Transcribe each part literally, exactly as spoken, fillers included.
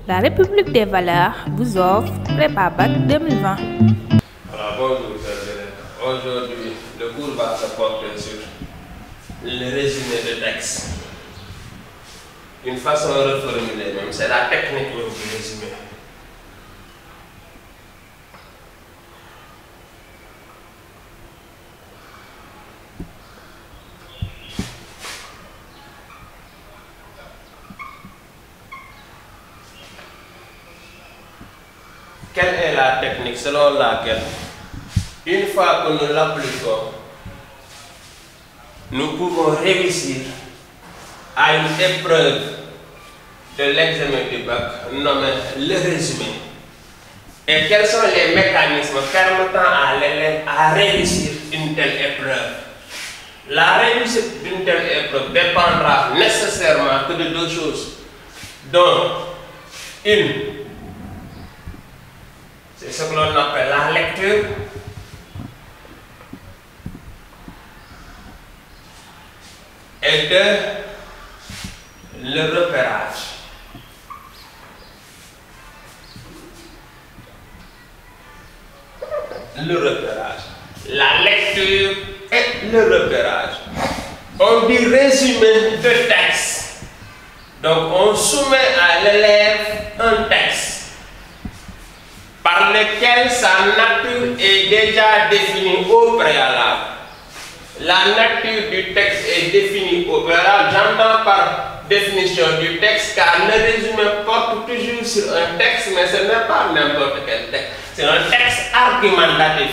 La République des valeurs vous offre Prépa-Bac deux mille vingt. Alors, bonjour, aujourd'hui, le cours va se porter sur le résumé de texte. Une façon de reformuler même, c'est la technique même du résumé. Quelle est la technique selon laquelle, une fois que nous l'appliquons, nous pouvons réussir à une épreuve de l'examen du bac nommée le résumé? Et quels sont les mécanismes permettant à l'élève à réussir une telle épreuve? La réussite d'une telle épreuve dépendra nécessairement que de deux choses, dont une, c'est ce que l'on appelle la lecture, et deux, le repérage. Le repérage. La lecture et le repérage. On dit résumé de texte. Donc on soumet à l'élève un texte par lequel sa nature est déjà définie au préalable. La nature du texte est définie au préalable. J'entends par définition du texte car le résumé porte toujours sur un texte, mais ce n'est pas n'importe quel texte. C'est un texte argumentatif.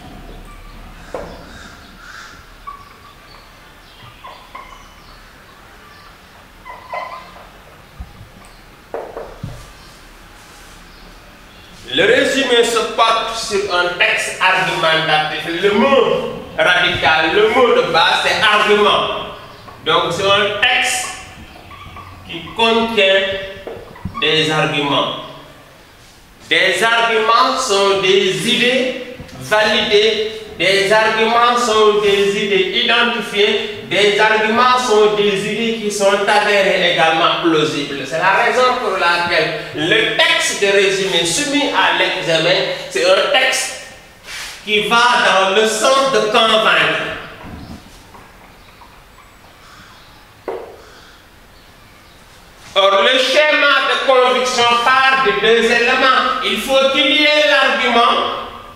Le résumé se porte sur un texte argumentatif. Le mot radical, le mot de base, c'est argument. Donc c'est un texte qui contient des arguments. Des arguments sont des idées validées, des arguments sont des idées identifiées, des arguments sont des idées qui sont avérées également plausibles. C'est la raison pour laquelle le texte de résumé soumis à l'examen, c'est un texte qui va dans le sens de convaincre. Or, le schéma de conviction part de deux éléments. Il faut qu'il y ait l'argument,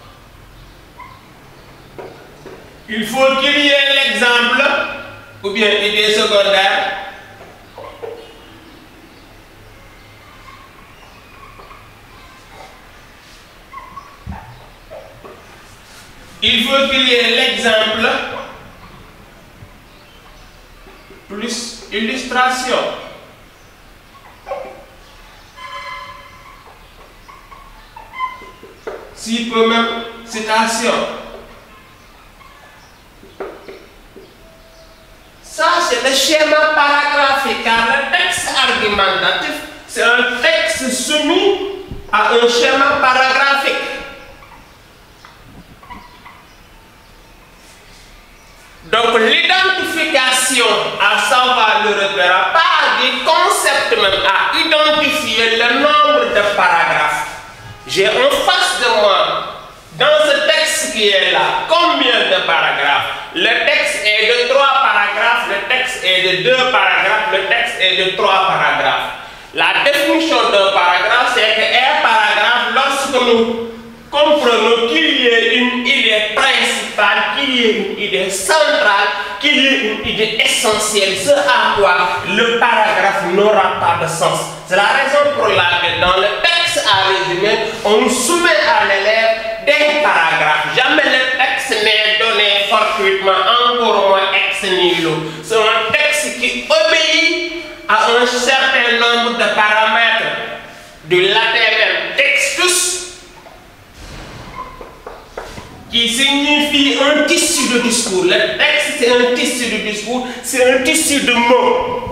il faut qu'il y ait l'exemple, ou bien idée secondaire, il faut qu'il y ait l'exemple plus illustration. Si peu même citation. Ça, c'est le schéma paragraphique, car le texte argumentatif, c'est un texte soumis à un schéma paragraphique. Donc, l'identification, à savoir le repérage, part du concept même à identifier le nombre de paragraphes. J'ai en face de moi, dans ce texte qui est là, combien de paragraphes? Le texte est de trois paragraphes, le texte est de deux paragraphes, le texte est de trois paragraphes. La définition d'un paragraphe, c'est qu'un paragraphe, lorsque nous comprenons qu'il y ait une idée principale, qu'il y ait une idée centrale, qu'il y ait une idée essentielle, ce à quoi le paragraphe n'aura pas de sens. C'est la raison pour laquelle dans le texte à résumer, on soumet à l'élève des paragraphes. Jamais le texte n'est donné fortuitement, encore moins ex nihilo. C'est un texte qui obéit à un certain nombre de paramètres. Du latin même textus, qui signifie un tissu de discours. Le texte, c'est un tissu de discours, c'est un tissu de mots.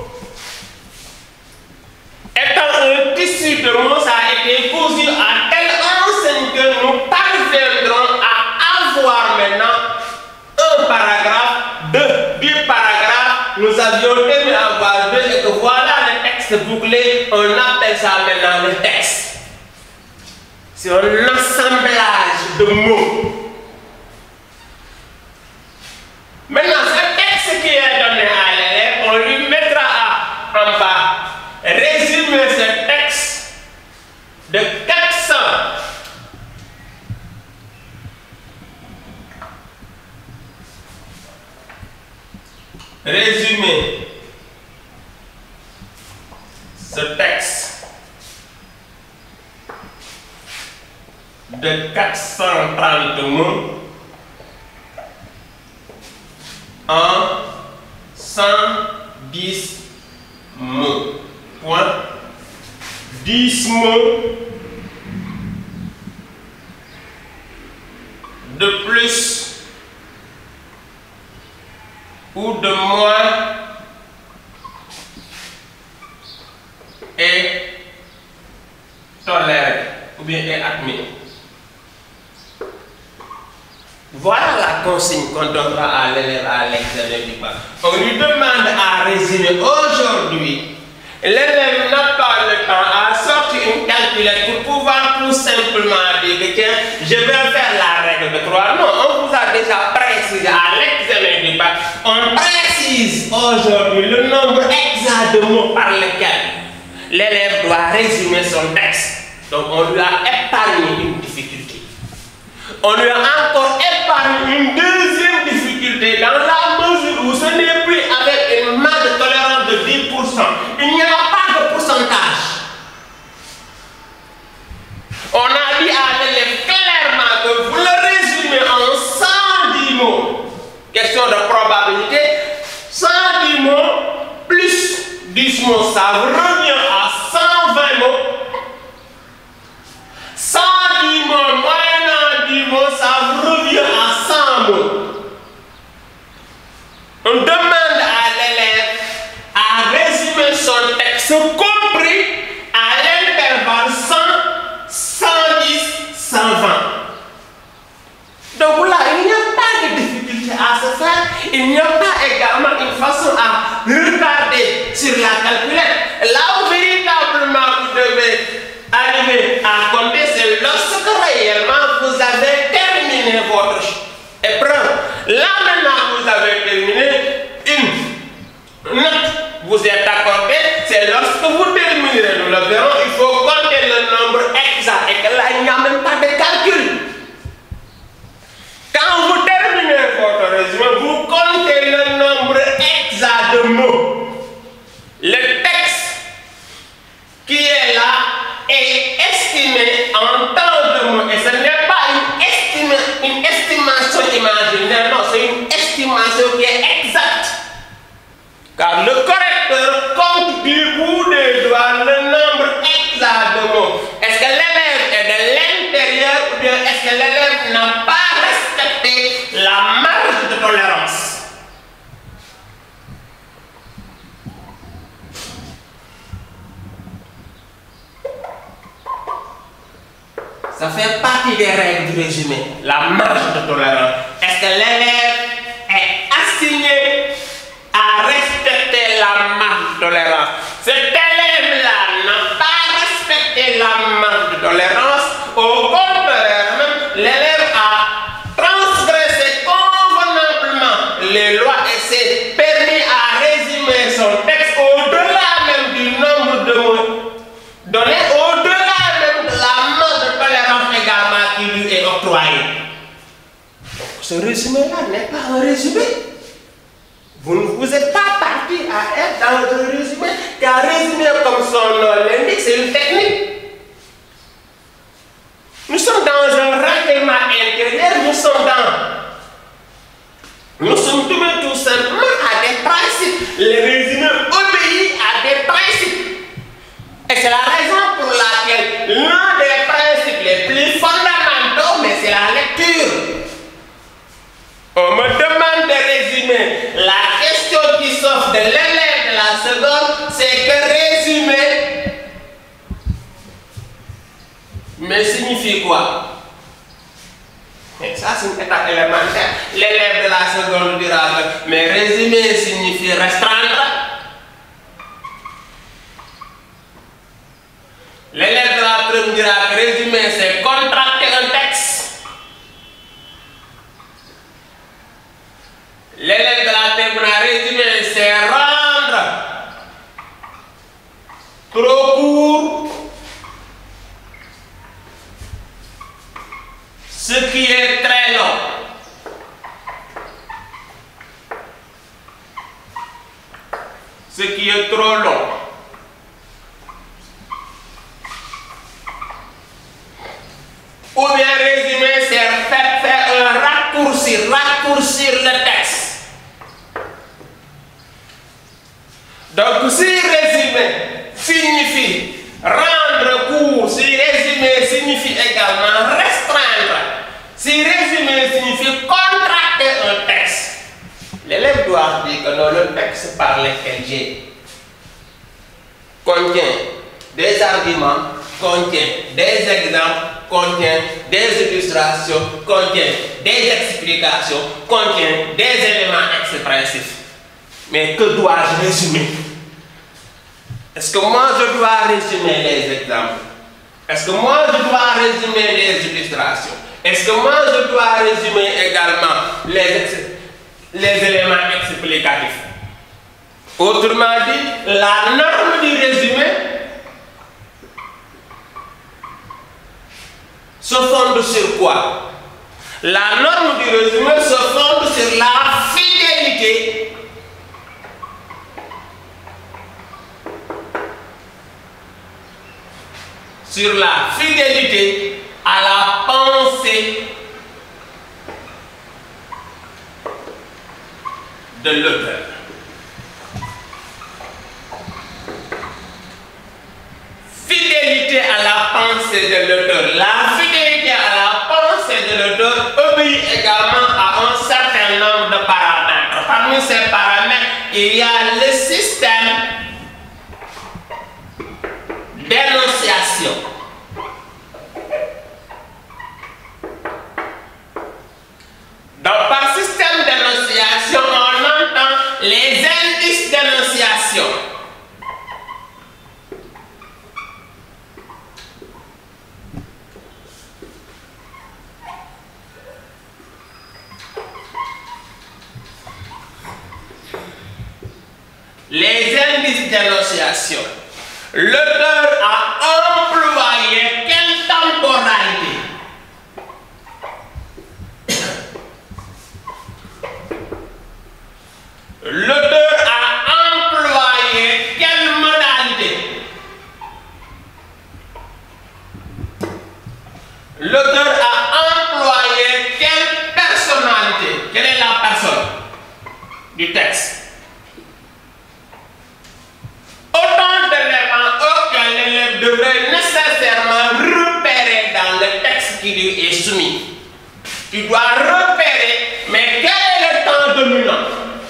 Étant un tissu de mots, ça a été cousu à telle enseigne que nous parviendrons à avoir maintenant un paragraphe, deux, deux paragraphes. Nous avions tenu à avoir deux et que voilà le texte bouclée, on appelle ça maintenant le texte. C'est un assemblage de mots. Maintenant, ce texte qui est donné à l'élève, on lui mettra à, en bas, résumer ce texte de quatre cents. Résumer ce texte de quatre cent trente mots en cent dix mots. Point. dix mots de plus ou de moins est toléré ou bien est admis. Voilà la consigne qu'on donnera à l'élève à l'examen du bac. On lui demande à résumer aujourd'hui. L'élève n'a pas le temps à sortir une calculette pour pouvoir tout simplement dire que tiens, je vais faire la règle de trois. Non, on vous a déjà précisé à l'examen du bac. On précise aujourd'hui le nombre exact de mots par lesquels l'élève doit résumer son texte. Donc on lui a épargné une difficulté. On lui a encore épargné une deuxième difficulté dans la mesure où ce n'est plus avec une marge de tolérance de dix pour cent. Il n'y a pas de pourcentage. On a dit à l'élève clairement que vous le résumez en cent dix mots. Question de probabilité. cent dix mots plus dix mots, ça revient à cent vingt mots. cent dix mots moins dix mots, ça revient à cent mots. On demande à l'élève à résumer son texte compris à l'intervalle cent, cent dix, cent vingt. Donc là, il n'y a pas de difficulté à se faire. Il n'y a pas également une façon à regarder sur la calculette. Là où véritablement vous devez arriver à compter, c'est lorsque réellement vous avez terminé votre épreuve. Là maintenant vous avez terminé une note, vous êtes accordé, c'est lorsque vous terminerez, nous le verrons, il faut compter le nombre exact et que là il n'y a même pas de calcul. Quand vous terminez votre résumé, vous comptez le nombre exact de mots. Le texte qui est là est estimé en temps de mots. Et ce n'est pas une, estima, une estimation imaginaire, non, c'est une estimation qui est exacte. Car le correcteur compte du bout des doigts le nombre exact de mots. Est-ce que l'élève est de l'intérieur ou bien est-ce que l'élève n'a pas respecté la marge de tolérance? Ça fait partie des règles du résumé, la marge de tolérance. Est-ce que l'élève est assigné à respecter la marge de tolérance? Cet élève-là n'a pas respecté la marge de tolérance. Au contraire, même l'élève a transgressé convenablement les lois et s'est permis à résumer son texte au-delà même du nombre de mots donnés, au-delà même de la marge de tolérance également qui lui est octroyée. Ce résumé-là n'est pas un résumé. Vous ne vous êtes pas parti à être dans un résumé, car résumé comme son nom l'indique, c'est une technique. Nous sommes dans un renseignement intérieur, nous sommes dans... Nous sommes tout, tout simplement à des principes. Le résumé obéit à des principes. Et c'est la raison pour laquelle l'un des principes les plus fondamentaux, mais c'est la lecture. On me demande de résumer. La question qui s'offre de l'élève de la seconde, c'est que résumer, mais signifie quoi? Et ça, c'est une étape élémentaire. L'élève de la seconde dira que, mais résumer signifie restreindre. me dira que résumer c'est contracter un texte. L'élève de la terminale résumé c'est rendre trop court ce qui est très long. Ce qui est trop long. Ou bien résumer, c'est faire, faire un raccourci, raccourcir le texte. Donc si résumer signifie rendre court, si résumer signifie également restreindre, si résumer signifie contracter un texte, l'élève doit dire que non, le texte par lequel j'ai contient des arguments, contient des exemples, contient des illustrations, contient des explications, contient des éléments expressifs. Mais que dois-je résumer? Est-ce que moi je dois résumer les exemples? Est-ce que moi je dois résumer les illustrations? Est-ce que moi je dois résumer également les, les éléments explicatifs? Autrement dit, la norme du résumé se fonde sur quoi? La norme du résumé se fonde sur la fidélité sur la fidélité à la pensée de l'auteur. Fidélité à la pensée de l'auteur. La fidélité à la pensée de l'auteur obéit également à un certain nombre de paramètres. Parmi ces paramètres, il y a le système d'énonciation. Donc, par système d'énonciation, on entend les indices d'énonciation. Les indices d'énonciation. L'auteur a employé quelle temporalité? L'auteur a employé quelle modalité? L'auteur a employé quelle personnalité? Quelle est la personne du texte? Autant d'éléments auxquels l'élève devrait nécessairement repérer dans le texte qui lui est soumis. Tu dois repérer, mais quel est le temps dominant?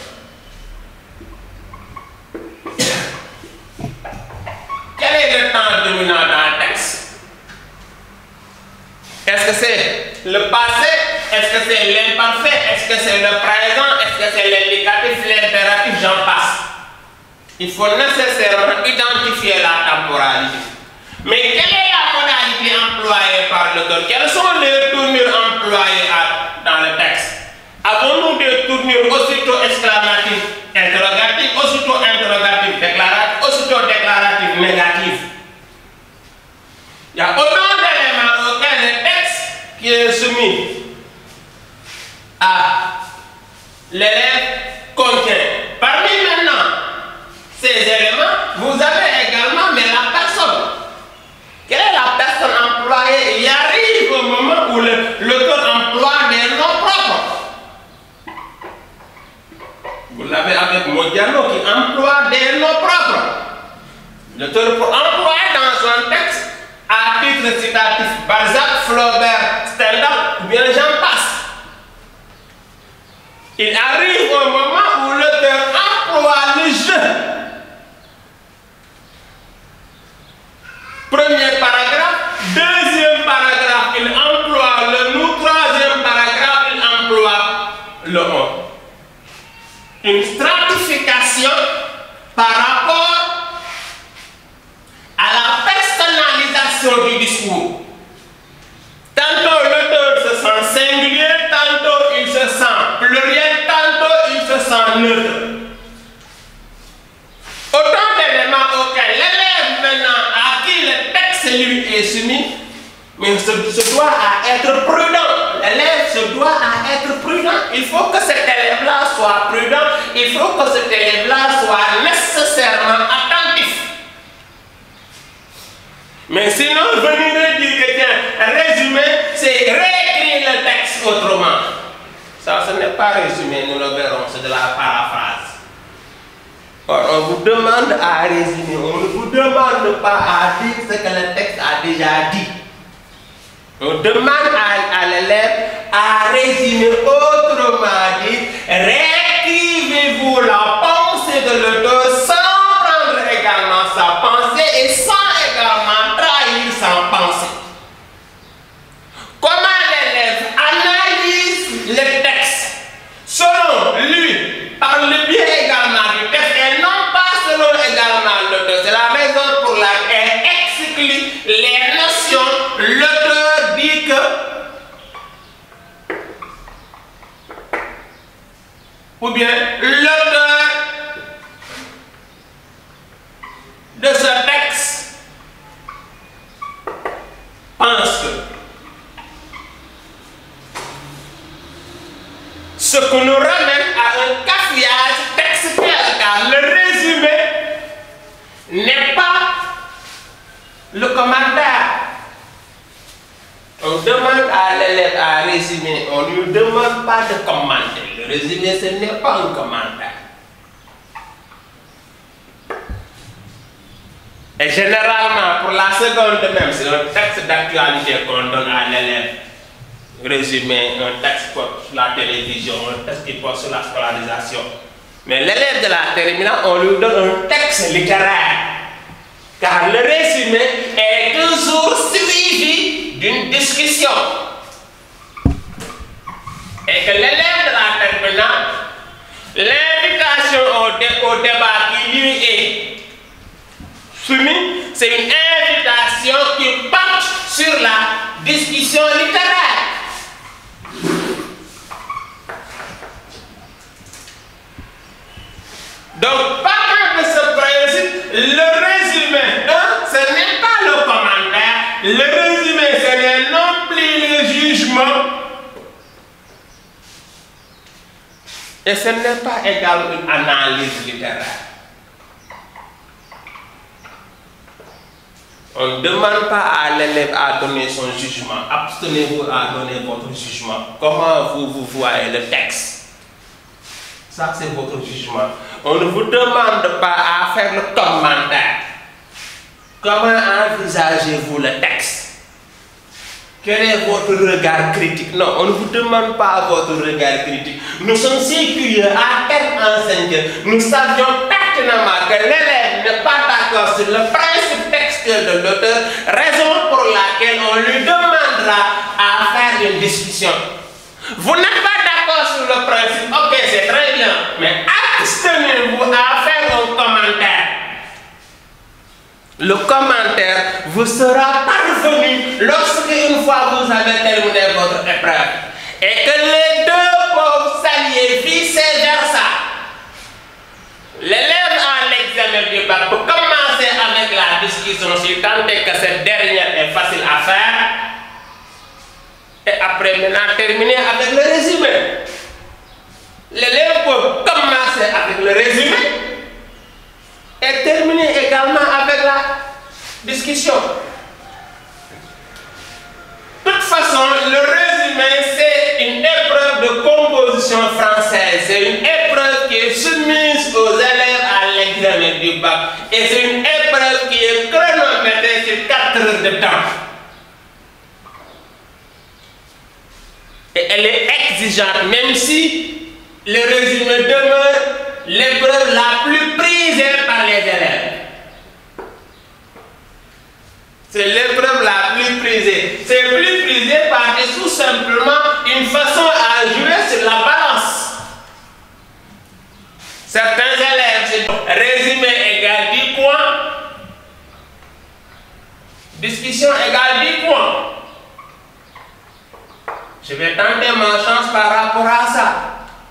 Quel est le temps dominant dans le texte? Est-ce que c'est le passé? Est-ce que c'est l'imparfait? Est-ce que c'est le présent? Est-ce que c'est l'indicatif, l'impératif? J'en passe. Il faut nécessairement identifier la temporalité. Mais quelle est la modalité employée par l'auteur? Quelles sont les tournures employées à, dans le texte? Avons-nous des tournures aussitôt exclamatives, interrogatives, aussitôt interrogatives, déclaratives, aussitôt déclaratives, négatives? Il y a autant d'éléments auxquels le texte qui est soumis à l'élève contient. Parmi maintenant ces éléments, vous avez également mais la personne. Quelle est la personne employée? Il arrive au moment où l'auteur emploie des noms propres. Vous l'avez avec Modiano qui emploie des noms propres. L'auteur peut employer dans un texte à titre citatif Balzac, Flaubert, Stendhal ou bien j'en passe. Il arrive au moment où l'auteur emploie le jeu. Premier paragraphe, deuxième paragraphe, il emploie le nous, troisième paragraphe, il emploie le on. Une stratification par rapport à la personnalisation du discours. pluriel, tantôt il se sent neutre. Autant d'éléments auxquels l'élève maintenant à qui le texte lui est soumis, mais se, se doit à être prudent. L'élève se doit à être prudent. Il faut que cet élève-là soit prudent. Il faut que cet élève-là soit nécessairement attentif. Mais sinon, venir dire que tiens, résumé, c'est réécrire le texte autrement. Ça, ce n'est pas résumé, nous le verrons, c'est de la paraphrase. Or, on vous demande à résumer, on ne vous demande pas à dire ce que le texte a déjà dit. On demande à, à l'élève à résumer, autrement dit, réécrivez-vous la pensée de l'auteur sans prendre également sa pensée et sans également trahir sa pensée. Comment l'élève analyse le texte selon lui, par le biais également du texte et non pas selon également l'auteur. C'est la raison pour laquelle elle exclut les notions. L'auteur dit que, ou bien l'auteur de ce texte pense que. Ce que nous ramène à un cafouillage textuel, car le résumé n'est pas le commentaire. On demande à l'élève à résumer, on ne lui demande pas de commenter. Le résumé, ce n'est pas un commentaire. Et généralement, pour la seconde même, c'est un texte d'actualité qu'on donne à l'élève. Résumé, un texte pour la télévision, un texte qui porte sur la scolarisation. Mais l'élève de la terminale, on lui donne un texte littéraire. Car le résumé est toujours suivi d'une discussion. Et que l'élève de la terminale, l'invitation au, dé au débat qui lui est soumis, c'est une invitation qui porte sur la discussion littéraire. Donc, partant de ce principe, le résumé, hein, ce n'est pas le commentaire, le résumé, ce n'est non plus le jugement, et ce n'est pas également une analyse littéraire. On ne demande pas à l'élève à donner son jugement. Abstenez-vous à donner votre jugement. Comment vous, vous voyez le texte? Ça, c'est votre jugement. On ne vous demande pas à faire le commentaire. Comment envisagez-vous le texte? Quel est votre regard critique? Non, on ne vous demande pas votre regard critique. Nous sommes si curieux à quel enseignant. Nous savions pertinemment que l'élève n'est pas d'accord sur le principe textuel de l'auteur, raison pour laquelle on lui demandera à faire une discussion. Vous n'êtes pas d'accord sur le principe, ok, c'est très bien, mais abstenez-vous à faire un commentaire. Le commentaire vous sera parvenu lorsque, une fois vous avez terminé votre épreuve, et que les deux peuvent s'allier vice-versa. L'élève à l'examen du bac peut commencer avec la discussion si tant est que cette dernière est facile à faire. Et après maintenant terminer avec le résumé. L'élève peut commencer avec le résumé et terminer également avec la discussion. De toute façon, le résumé, c'est une épreuve de composition française. C'est une épreuve qui est soumise aux élèves à l'examen du bac. Et c'est une épreuve qui est chronométrée sur quatre heures de temps. Et elle est exigeante, même si le résumé demeure l'épreuve la plus prisée par les élèves. C'est l'épreuve la plus prisée. C'est plus prisé parce que tout simplement une façon à jouer sur la balance. Certains élèves, résumé égale dix points, discussion égale dix points. Je vais tenter ma chance par rapport à ça.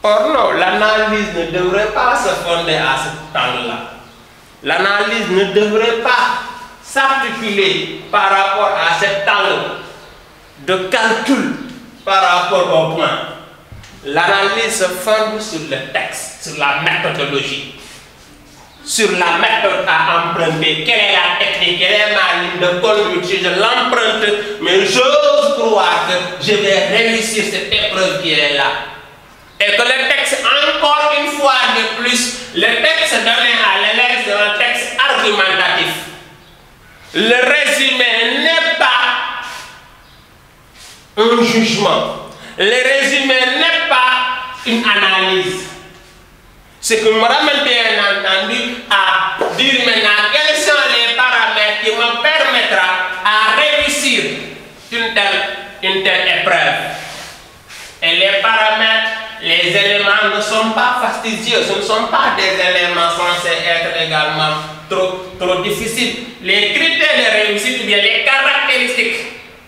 Or non, l'analyse ne devrait pas se fonder à ce angle-là. L'analyse ne devrait pas s'articuler par rapport à cet angle de calcul par rapport au point. L'analyse se fonde sur le texte, sur la méthodologie, sur la méthode à emprunter. Quelle est la technique, quelle est ma ligne de conduite? Si je l'emprunte, mais j'ose croire que je vais réussir cette épreuve qui est là. Et que le texte, encore une fois de plus, le texte donné à l'élève, c'est un texte argumentatif. Le résumé n'est pas un jugement. Le résumé n'est pas une analyse. Ce que me ramène bien entendu à dire maintenant quels sont les paramètres qui me permettront à réussir une telle, une telle épreuve. Et les paramètres, les éléments ne sont pas fastidieux, ce ne sont pas des éléments censés être également trop, trop difficiles. Les critères de réussite, ou bien les caractéristiques.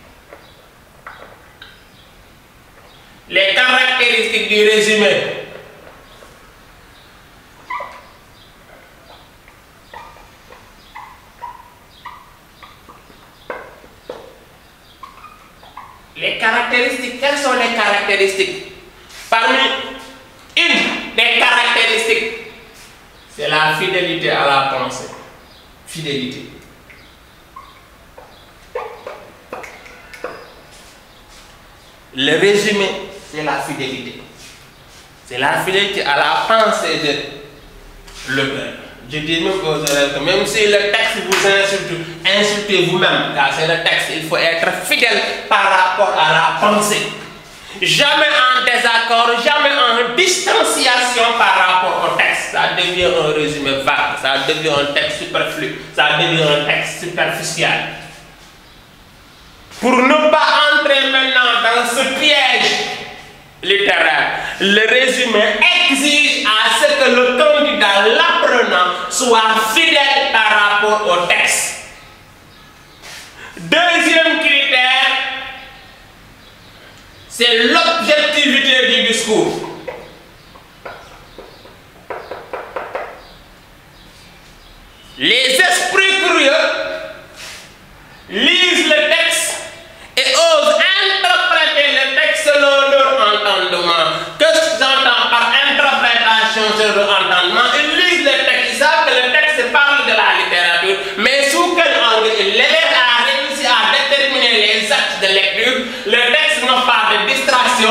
Les caractéristiques du résumé. Les caractéristiques, quelles sont les caractéristiques? Parmi une des caractéristiques, c'est la fidélité à la pensée. Fidélité. Le résumé, c'est la fidélité. C'est la fidélité à la pensée de l'auteur. Je dis même aux élèves que même si le texte vous insulte, insultez vous-même, car c'est le texte, il faut être fidèle par rapport à la pensée. Jamais en désaccord, jamais en distanciation par rapport au texte. Ça devient un résumé vague, ça devient un texte superflu, ça devient un texte superficiel. Pour ne pas entrer maintenant dans ce piège littéraire, le résumé exige à ce que le candidat, l'apprenant, soit fidèle par rapport au texte. Deuxième critère, c'est l'objectivité du discours. Les esprits curieux lisent le texte et osent interpréter le texte selon leur entendement. Qu'est-ce que j'entends par interprétation selon leur entendement? Ils lisent le texte, ils savent que le texte parle de la littérature, mais sous quel angle? L'élève a réussi à déterminer les actes de lecture. Le texte n'a pas de distraction.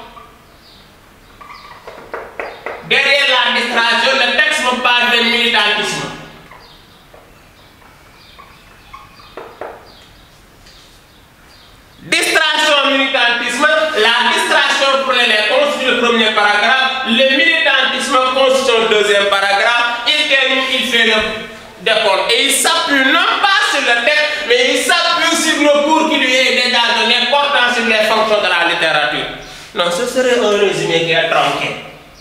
Derrière la distraction, le texte n'a pas de militantisme. Distraction, militantisme, la distraction pour l'élève constitue le premier paragraphe, le militantisme constitue le deuxième paragraphe, il termine, il fait le décompte. Et il s'appuie non pas sur le texte, mais il s'appuie sur le cours qui lui est déjà donné portant sur les fonctions de la littérature. Non, ce serait un résumé qui est tronqué.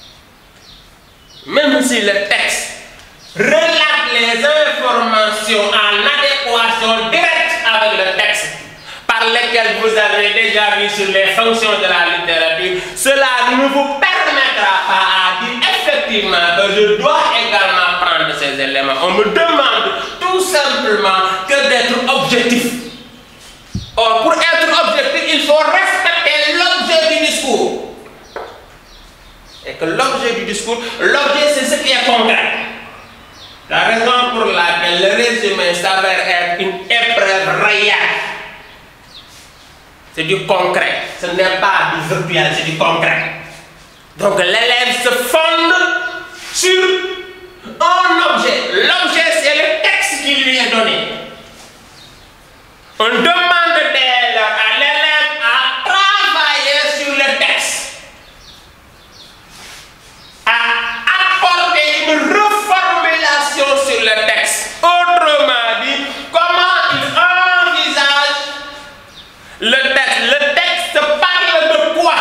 Même si le texte relate les informations en adéquation directe avec le texte, par lesquels vous avez déjà vu sur les fonctions de la littérature, cela ne vous permettra pas à dire effectivement que je dois également prendre ces éléments. On me demande tout simplement que d'être objectif. Or, pour être objectif, il faut respecter l'objet du discours. Et que l'objet du discours, l'objet c'est ce qui est concret. La raison pour laquelle le résumé s'avère être une épreuve réelle. C'est du concret, ce n'est pas du virtuel, c'est du concret. Donc l'élève se fonde sur un objet. L'objet, c'est le texte qui lui est donné. On demande dès lors à l'élève à travailler sur le texte, à apporter une reformulation sur le texte. Autrement dit, comment il envisage le texte. Le texte parle de quoi?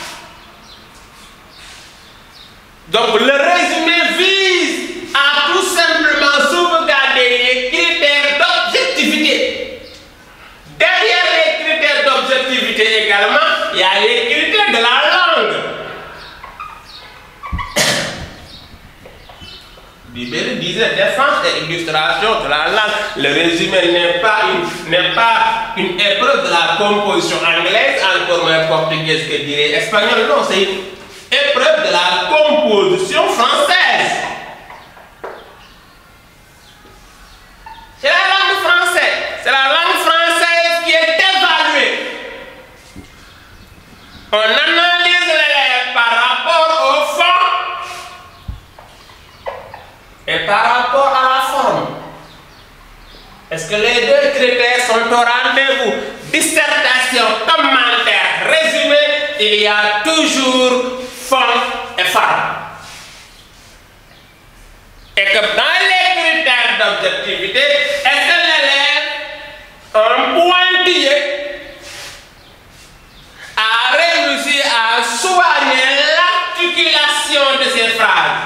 Donc le résumé vise à tout simplement sauvegarder les critères d'objectivité. Derrière les critères d'objectivité également, il y a les critères de la langue. Libéré disait défense et illustration de la langue. Le résumé n'est pas une, n'est pas une épreuve de la composition anglaise, encore moins portugaise que dirait espagnol. Non, c'est une épreuve de la composition française. C'est la langue française. C'est la langue française qui est évaluée. On analyse l'élève par rapport au fond et par rapport à la forme. Est-ce que les deux critères sont au rendez-vous? Dissertation, commentaire, résumé, il y a toujours fond et forme. Et que dans les critères d'objectivité, est-ce que l'élève, un pointillé, a réussi à soigner l'articulation de ces phrases?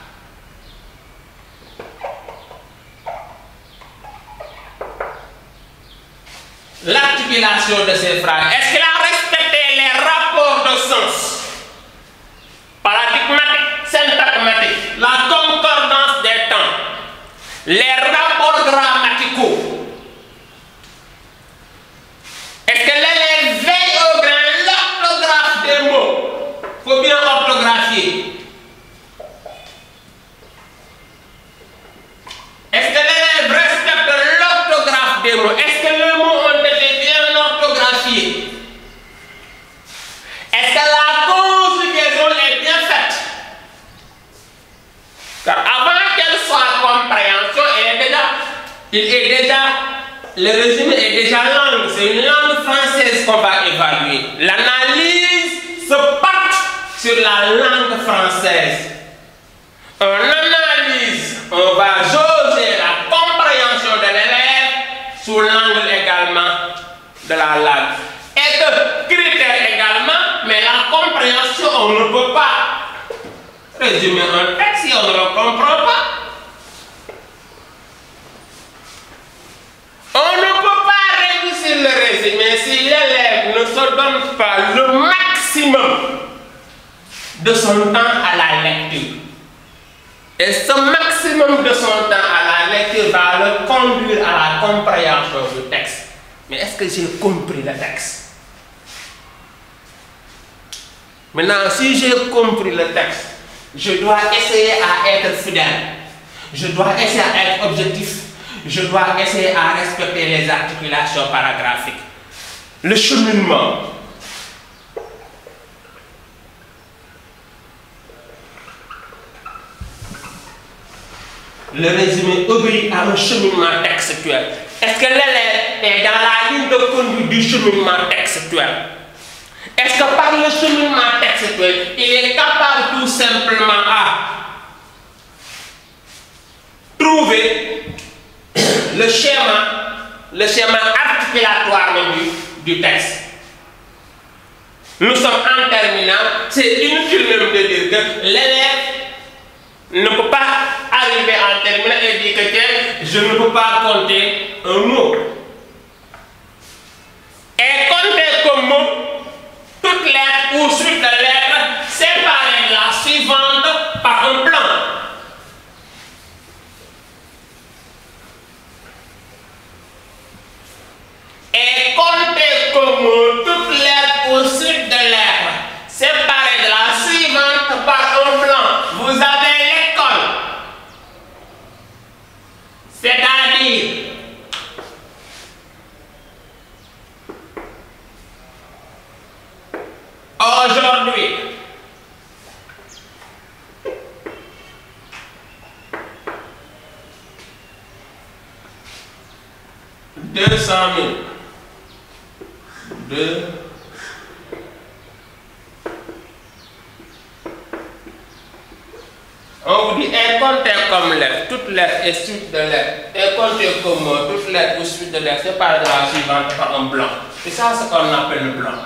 L'articulation de ces phrases. Est-ce qu'il a respecté les rapports de sens? Paradigmatique, syntagmatique, la concordance des temps, les rapports grammaticaux. Est-ce que l'élève veille au grain l'orthographe des mots? Il faut bien orthographier. Est-ce que l'élève respecte l'orthographe des mots? Est-ce que les mots ont été bien orthographiés? Est-ce que la conjugaison est bien faite? Car avant qu'elle soit compréhension, elle est déjà, il est déjà, le résumé est déjà langue. C'est une langue française qu'on va évaluer. L'analyse se porte sur la langue française. On analyse, on va jauger la compréhension de l'élève sous l'angle également de la langue. Et de critères également, mais la compréhension, on ne peut pas résumer un texte si on ne le comprend pas. On ne peut pas réussir le résumé si l'élève ne se donne pas le maximum de son temps à la lecture. Et ce maximum de son temps à la lecture va le conduire à la compréhension du texte. Mais est-ce que j'ai compris le texte? Maintenant, si j'ai compris le texte, je dois essayer à être fidèle. Je dois essayer à être objectif. Je dois essayer à respecter les articulations paragraphiques. Le cheminement. Le résumé obéit à un cheminement textuel. Est-ce que l'élève est dans la ligne de conduite du cheminement textuel? Est-ce que par le cheminement textuel, il est capable tout simplement à trouver le schéma, le schéma articulatoire du, du texte? Nous sommes en terminant, c'est inutile même de dire que l'élève ne peut pas arriver en terminant et dire que je ne peux pas compter un mot. Et compter comme mot toutes lettres ou suite de lettres séparées de la suivante par un plan. Et compter comme mot toutes lettres ou suite de lettres séparées de la suivante par un plan. Vous avez l'école. C'est-à-dire aujourd'hui, deux cent mille, deux, on vous dit et compter comme lettres, toutes lettres et suite de lettres, et compter comme mot, toutes lettres ou suite de lettres, c'est pas de la suivante par un blanc. C'est ça ce qu'on appelle le blanc.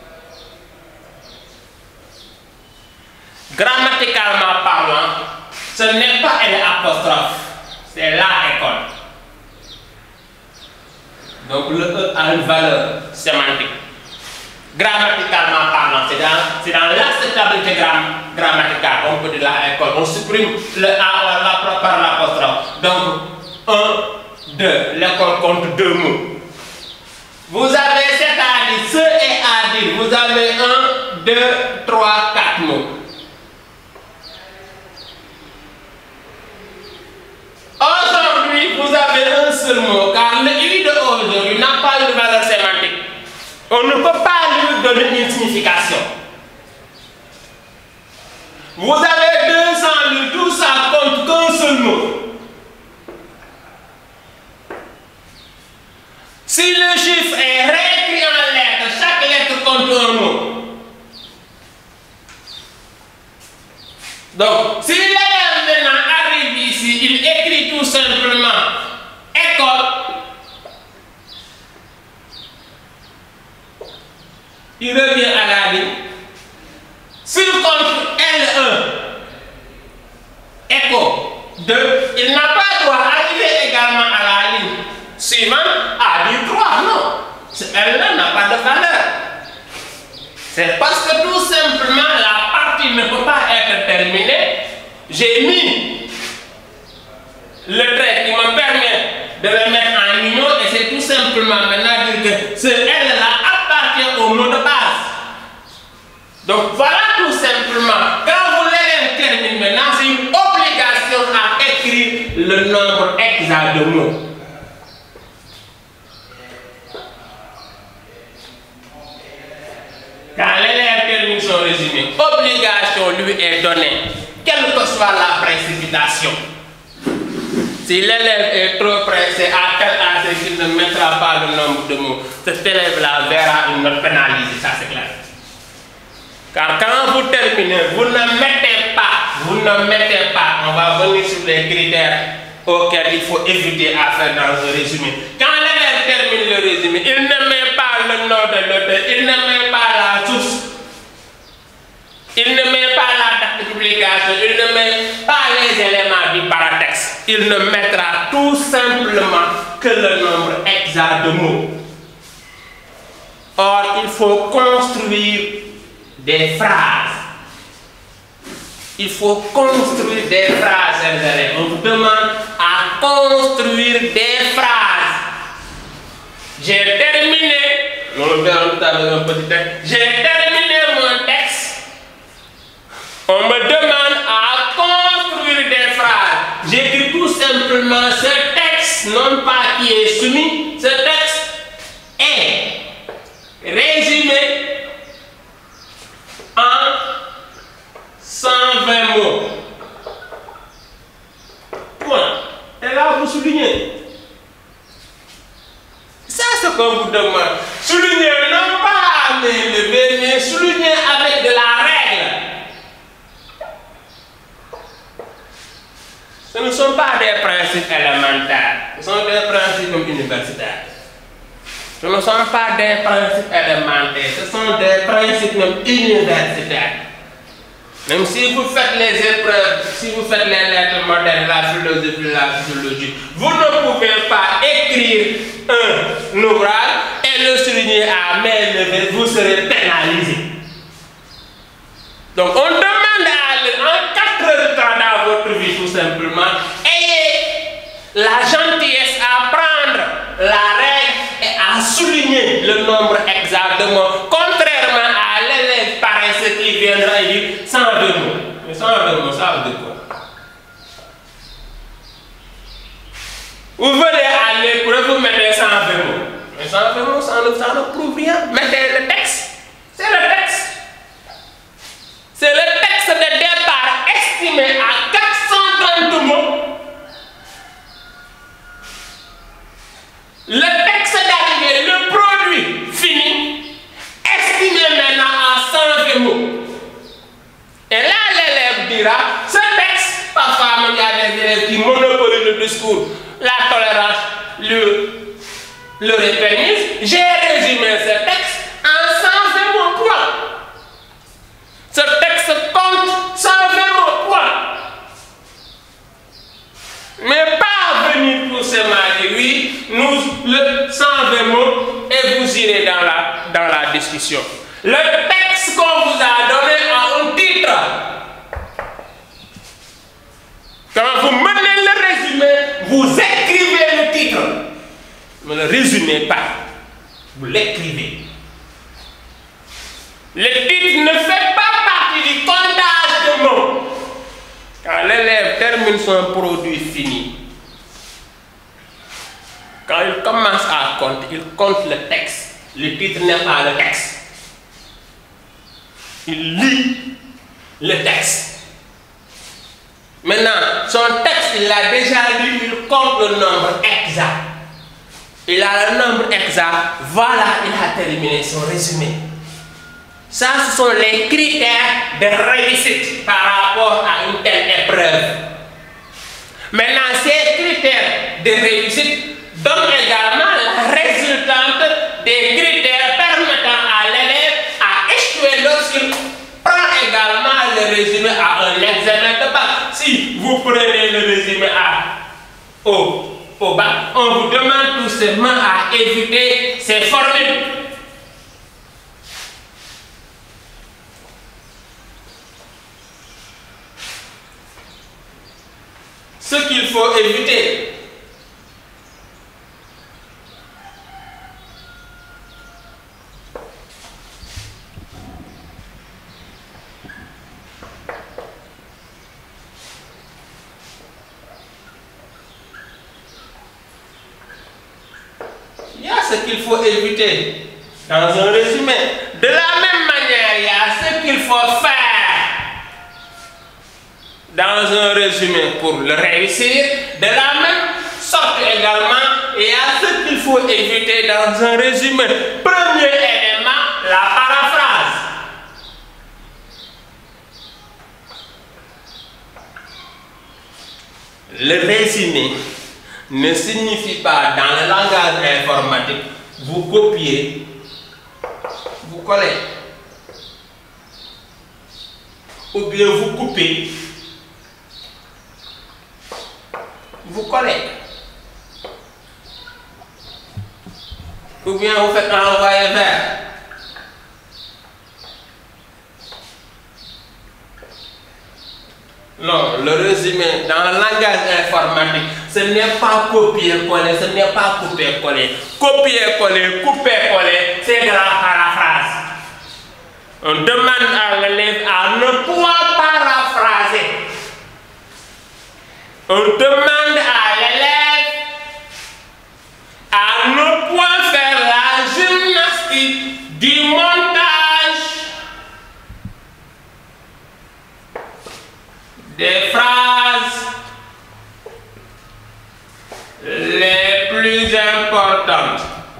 Grammaticalement parlant, ce n'est pas un apostrophe, c'est la école. Donc le E a une valeur sémantique. Grammaticalement parlant, c'est dans, dans l'axe irrégularité gram grammaticale, on peut dire la école, on supprime le A la, par l'apostrophe. Donc, un, deux, l'école compte deux mots. Vous avez c'est-à-dire ce et à dire, vous avez un, deux, trois, quatre mots. Aujourd'hui, vous avez un seul mot, car le I de aujourd'hui n'a pas une valeur sémantique. On ne peut pas lui donner une signification. Vous avez deux cent mille, tout ça compte qu'un seul mot. Si le chiffre est réécrit en lettres, chaque lettre compte un mot. Donc, si l'élève maintenant arrive ici, il écrit tout simplement école. Il revient à la ligne. S'il compte L un, écho deux, il n'a pas droit d'arriver également à la ligne suivante à dire trois. Non, L un n'a pas de valeur. C'est parce que tout simplement la partie ne peut pas être terminée. J'ai mis le trait qui me permet de le mettre en union et c'est tout simplement maintenant dire que ce L-là appartient au mot de base. Donc voilà tout simplement. Quand vous l'élève termine maintenant, c'est une obligation à écrire le nombre exact de mots. Quand l'élève termine son résumé, obligation lui est donnée, quelle que soit la précipitation. Si l'élève est trop pressé à tel âge qu'il ne mettra pas le nombre de mots, cet élève-là verra une note pénalisée, ça c'est clair. Car quand vous terminez, vous ne mettez pas, vous ne mettez pas, on va venir sur les critères auxquels il faut éviter à faire dans un résumé. Quand l'élève termine le résumé, il ne met pas le nom de l'auteur, il ne met pas la source, il ne met pas la date de publication, il ne met pas les éléments du paratexte. Il ne mettra tout simplement que le nombre exact de mots. Or, il faut construire des phrases. Il faut construire des phrases, chers élèves. On vous demande à construire des phrases. J'ai terminé, on le verra tout avec un petit texte. J'ai terminé mon texte. On me demande à construire des phrases. J'écris tout simplement ce texte, non pas qui est soumis. Ce texte est résumé en cent vingt mots. Point. Et là, vous soulignez. Ça, c'est ce qu'on vous demande. Soulignez non pas mais lever, mais soulignez avec de la règle. Ce ne sont pas des principes élémentaires, ce sont des principes universitaires. Ce ne sont pas des principes élémentaires, ce sont des principes même universitaires. Même si vous faites les épreuves, si vous faites les lettres modernes, la philosophie, la physiologie, vous ne pouvez pas écrire un ouvrage et le souligner à main levée, vous serez pénalisé. Donc on demande à lire en quatre heures de temps dans votre vie tout simplement, ayez la gentillesse à prendre la règle et à souligner le nombre exact de mots, contrairement à l'élève paresseux qui viendra et dire cent vingt mots. Mais cent vingt mots, ça veut dire quoi? Vous venez à l'épreuve, vous mettez cent vingt mots. Mais cent vingt mots, ça ne, ça ne prouve rien. Mettez le texte. C'est le texte. C'est le texte de départ estimé à quatre cent trente mots. Le texte d'arrivée, le produit fini, estimé maintenant à cent vingt mots. Et là, l'élève dira, ce texte, parfois il y a des élèves qui monopolisent le discours, la tolérance le, le répermise. J'ai résumé ce texte en cent vingt mots, point. Ce texte compte cent vingt mots, point. Mais pas venir pour se marier, oui, nous, le cent vingt mots, et vous irez dans la, dans la discussion. Le texte texte qu'on vous a donné a un titre. Quand vous menez le résumé, vous écrivez le titre. Ne le résumez pas, vous l'écrivez. Le titre ne fait pas partie du comptage de mots. Quand l'élève termine son produit fini, quand il commence à compter, il compte le texte. Le titre n'est pas le texte. Il lit le texte. Maintenant, son texte, il l'a déjà lu, il compte le nombre exact. Il a le nombre exact, voilà, il a terminé son résumé. Ça, ce sont les critères de réussite par rapport à une telle épreuve. Maintenant, ces critères de réussite donnent également la résultante des critères permettant à l'élève à échouer lorsqu'il prend également le résumé à un examen de bac. Si vous prenez le résumé à au, au bac, on vous demande tout simplement à éviter ces formules. Ce qu'il faut éviter. Il y a ce qu'il faut éviter dans un résumé. De la même manière, il y a ce qu'il faut faire dans un résumé pour le réussir. De la même sorte également, il y a ce qu'il faut éviter dans un résumé. Premier élément, la paraphrase. Le résumé ne signifie pas dans le langage informatique, vous copiez, vous collez, ou bien vous coupez, vous collez, ou bien vous faites un envoyé vers. Non, le résumé dans le langage informatique, ce n'est pas copier-coller, ce n'est pas couper-coller. Copier-coller, couper-coller, c'est de la paraphrase. On demande à l'élève à ne point paraphraser. On demande à l'élève à ne point faire la gymnastique du montage des phrases les plus importantes.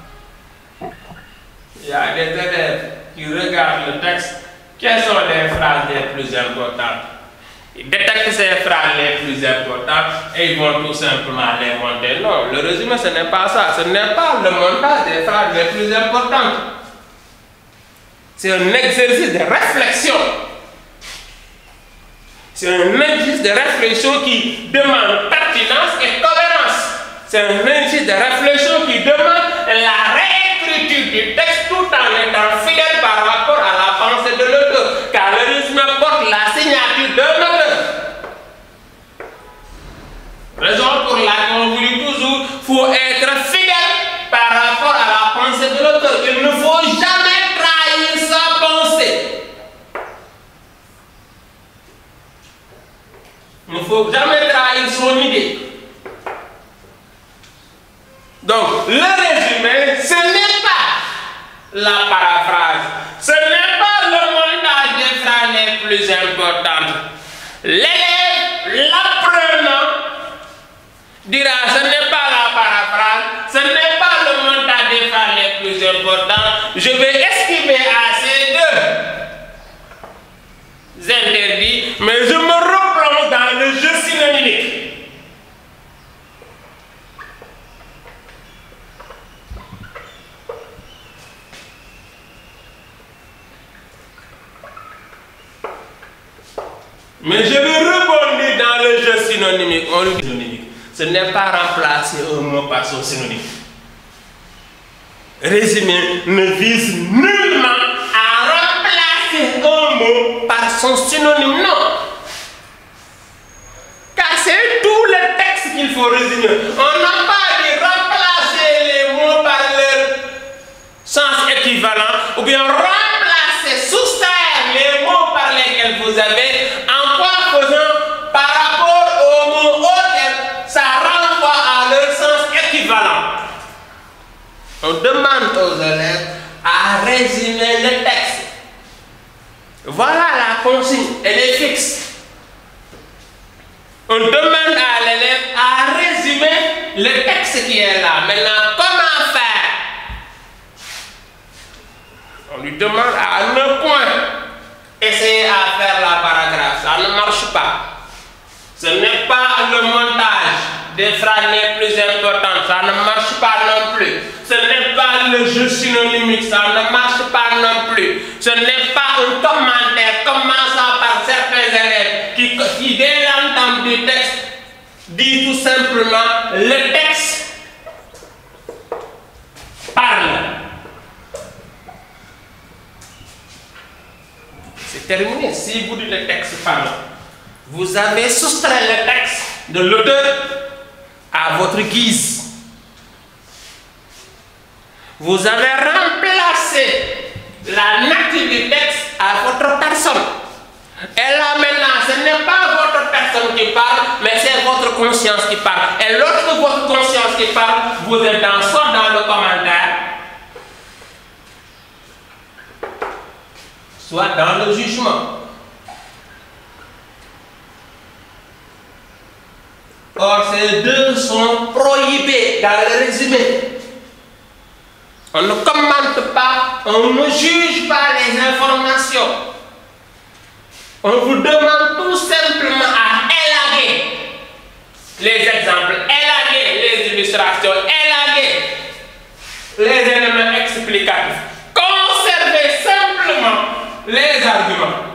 Il y a des élèves qui regardent le texte. Quelles sont les phrases les plus importantes? Ils détectent ces phrases les plus importantes et ils vont tout simplement les monter. Non, le résumé, ce n'est pas ça. Ce n'est pas le montage des phrases les plus importantes. C'est un exercice de réflexion. C'est un exercice de réflexion qui demande pertinence et cohérence. C'est un exercice de réflexion qui demande la réécriture du texte tout en étant fidèle par rapport à la pensée de l'auteur. Car le résumé porte la signature d'un auteur. Raison pour laquelle on vous dit toujours, il faut être fidèle par rapport à la pensée de l'auteur. Il ne faut jamais trahir sa pensée. Il ne faut jamais trahir son idée. Donc, le résumé, ce n'est pas la paraphrase. Ce n'est pas le montage des phrases les plus importantes. L'élève, l'apprenant, dira ce n'est pas la paraphrase, ce n'est pas le montage des phrases les plus importantes. Je vais esquiver à ces deux interdits, mais je me replonge dans le jeu synonymique. Mais je vais rebondir dans le jeu synonymique. On dit synonymique. Ce n'est pas remplacer un mot par son synonyme. Résumé ne vise nullement à remplacer sont synonymes, non. Car c'est tout le texte qu'il faut résumer. On n'a pas de remplacer les mots par leur sens équivalent ou bien remplacer, soustraire les mots par lesquels vous avez, en quoi faisant par rapport aux mots auxquels ça renvoie à leur sens équivalent. On demande aux élèves à résumer le texte. Voilà la consigne, elle est fixe. On demande à l'élève à résumer le texte qui est là. Maintenant, comment faire? On lui demande à ne point essayer à faire la paragraphe. Ça ne marche pas. Ce n'est pas le montage des phrases les plus importantes. Ça ne marche pas non plus. Ce n'est pas le jeu synonymique. Ça ne marche pas non plus. Ce n'est pas un commentaire commençant par certains élèves qui, qui dès l'entente du texte, dit tout simplement le texte parle. C'est terminé. Si vous dites le texte parle, vous avez soustrait le texte de l'auteur à votre guise. Vous avez remplacé la nature du texte à votre personne. Et là maintenant, ce n'est pas votre personne qui parle, mais c'est votre conscience qui parle. Et lorsque votre conscience qui parle, vous êtes dans, soit dans le commentaire, soit dans le jugement. Or, ces deux sont prohibés dans le résumé. On ne commente pas, on ne juge pas les informations. On vous demande tout simplement à élaguer les exemples, élaguer les illustrations, élaguer les éléments explicatifs. Conservez simplement les arguments.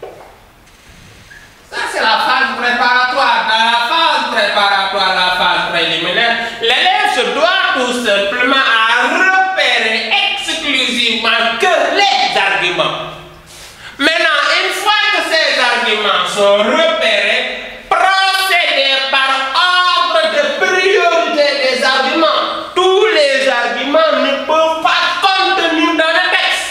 Ça, c'est la phase préparatoire. Dans la phase préparatoire, la phase préliminaire, l'élève se doit tout simplement à repérer exclusivement que les arguments. Maintenant, une fois que ces arguments sont repérés, procédez par ordre de priorité des arguments. Tous les arguments ne peuvent pas contenir dans le texte.